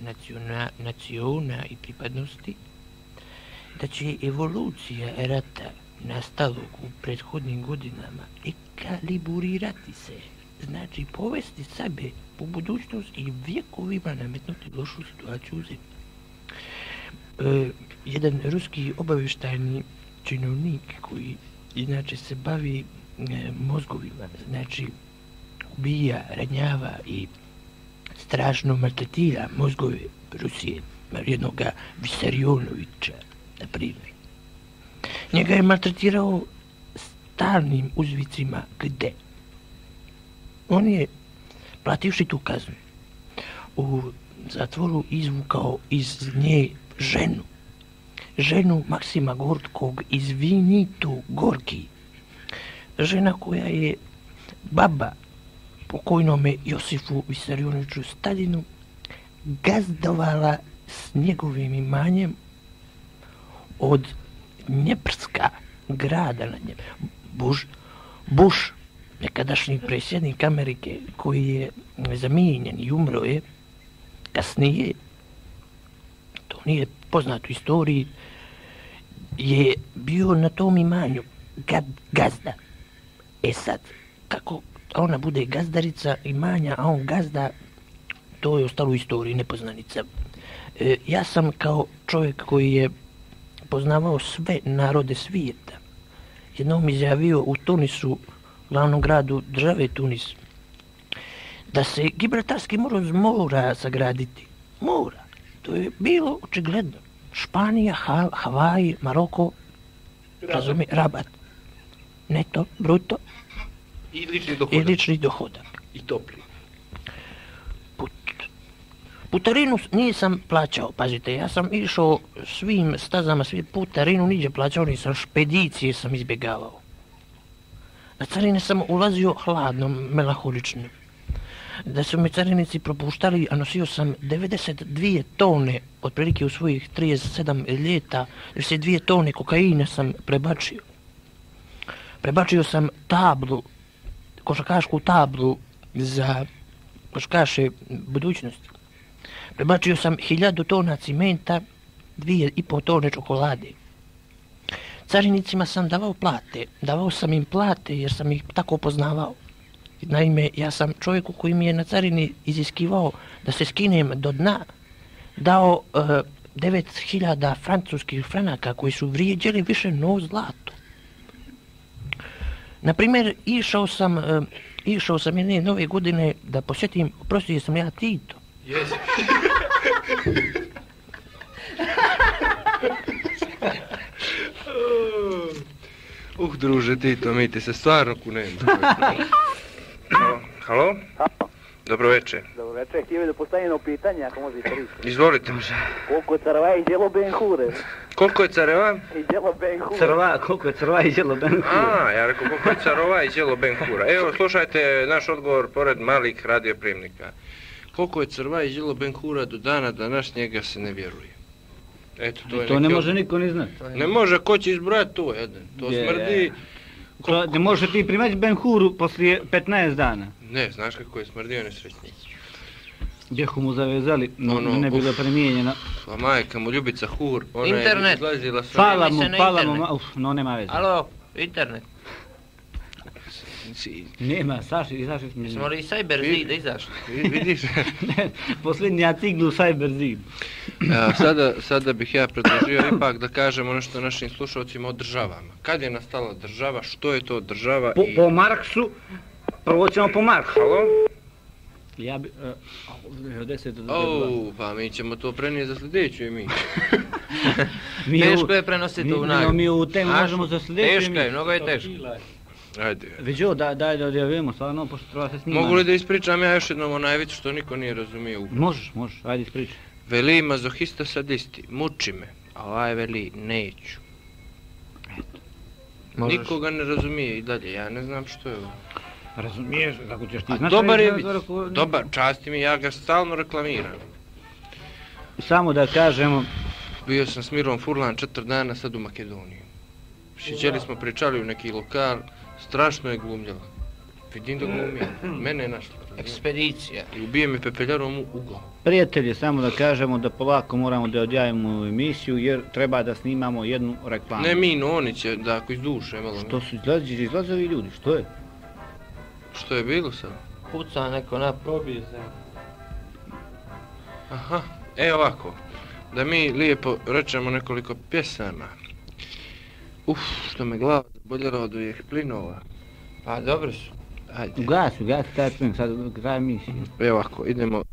D: naciona i pripadnosti, da će evolucija rata nastalog u prethodnim godinama ekaliburirati se, znači povesti sebe u budućnost i vjekovima nametnuti lošu situaciju u zemlji. Jedan ruski obavještajni činovnik koji inače se bavi mozgovima, znači ubija, ranjava i strašno maltretira mozgove Rusije, jednoga Visarionovića, na primjer. Njega je maltretirao stalnim uzvicima gde. On je, plativši tu kaznu, u zatvoru izvukao iz nje ženu Maksima Gorkog iz Vinitu Gorki. Žena koja je baba
Q: pokojnome Josifu Visarioniću Staljinu gazdovala s njegovim imanjem od Njeprska grada na njem. Bush, nekadašnji predsjednik Amerike, koji je zamijenjen i umro je kasnije, to nije poznato u istoriji, je bio na tom imanju gazda. E sad, kako ona bude gazdarica imanja, a on gazda, to je ostalo u istoriji, nepoznanica. Ja sam kao čovjek koji je poznavao sve narode svijeta, jednom izjavio u Tunisu, glavnom gradu države Tunis, da se Gibraltarski most mora sagraditi. Mora. To je bilo očigledno. Španija, Havaji, Maroko, razumije, Rabat. Neto, bruto.
I: I lični dohodak. I topli.
Q: Putarinu nisam plaćao, pazite, ja sam išao svim stazama, putarinu niđe plaćao, nisam, špedicije sam izbjegavao. Na carine sam ulazio hladno, melaholičnim. Da su me carinici propuštali, a nosio sam 92 tone, otprilike u svojih 37 ljeta, 92 tone kokaina sam prebačio. Prebačio sam tablu, košarkašku tablu za košarkaše budućnosti. Prebačio sam 1000 tona cimenta, 2,5 tone čokolade. Carinicima sam davao sam im plate jer sam ih tako poznavao. Naime, ja sam čovjeku koji mi je na carini iziskivao da se skinem do dna, dao 9000 francuskih franaka koji su vrijeđali više no zlato. Naprimjer, išao sam jedne nove godine da posjetim, oprostio sam ja Tito.
I: Jesi. Druže Tito, mi ti se stvarno kunem. Halo? Dobro večer.
N: Dobro večer, htio bih da postavim jedno pitanje, ako može iskoristiti.
I: Izvolite.
N: Koliko je carva i djelo Ben Hure?
I: Koliko je careva?
N: I djelo Ben Hure.
C: Koliko je carva i djelo Ben Hure?
I: Ja rekao koliko je carova i djelo Ben Hura. Evo, slušajte naš odgovor pored malih radioprimnika. Koliko je crva i djelo Ben Hura do dana današnjega se ne vjeruje. Eto,
C: to ne može niko ni znati.
I: Ne može, ko će izbrojati to jedan? To smrdi...
C: Ne može ti primaći Ben Huru poslije 15 dana.
I: Ne, znaš kako je smrdio nesrećni.
C: Gdjehu mu zavezali, ne bilo primijenjena.
I: Pa majka mu Ljubica Hur, ona
D: internet.
I: Je izlazila sa...
C: Pala mu, no nema veze.
D: Alo, internet.
C: Nema, izašli smo.
D: Jesmo li i Cyber Zid izašli?
I: Vidiš?
C: Posljednji artikl u Cyber Zid.
I: Sada bih ja predložio ipak da kažemo nešto našim slušalcima o državama. Kad je nastala država, što je to država i...
C: Po Marksu, prvo ćemo po Marksu.
I: Halo?
C: Ja bi...
I: Pa mi ćemo to prenijeti za sljedeću emisiju.
D: Teško je prenositi u nagradu.
C: Mi u temu možemo za sljedeću emisiju.
D: Teško je, mnogo je teško.
I: Ajde.
C: Već ovo, daj da odjavimo, stvarno, pošto treba se snimati.
I: Mogu li da ispričam ja još jednom o najveću što niko nije razumio?
C: Možeš, ajde ispričaj.
I: Veli mazohista sadisti, muči me, a ovaj veli neću. Nikoga ne razumije i dalje, ja ne znam što je ovo.
C: Razumiješ, kako ćeš ti znaš?
I: Dobar, časti mi, ja ga stalno reklamiram.
C: Samo da kažemo...
I: Bio sam s Mirom Furlan 4 dana sad u Makedoniji. Šićeli smo, pričali u neki lokal, strašno je glumljala. Vidim da glumije, mene je našla.
D: Ekspedicija.
I: I ubije me pepeljarom u ugla.
C: Prijatelji, samo da kažemo da polako moramo da odjavimo emisiju jer treba da snimamo jednu reklamu.
I: Ne mi, no oni će da ako izduše malo.
C: Što su izlazovi ljudi, što je?
I: Što je bilo sad?
D: Puca neko na probije se.
I: Aha, ovako. Da mi lijepo rečemo nekoliko pjesama. Što me glava zaboljela od ovih plinova.
D: Pa dobro su.
C: Ugasi taj plin, sad kraj emisije.
I: Evo ovako, idemo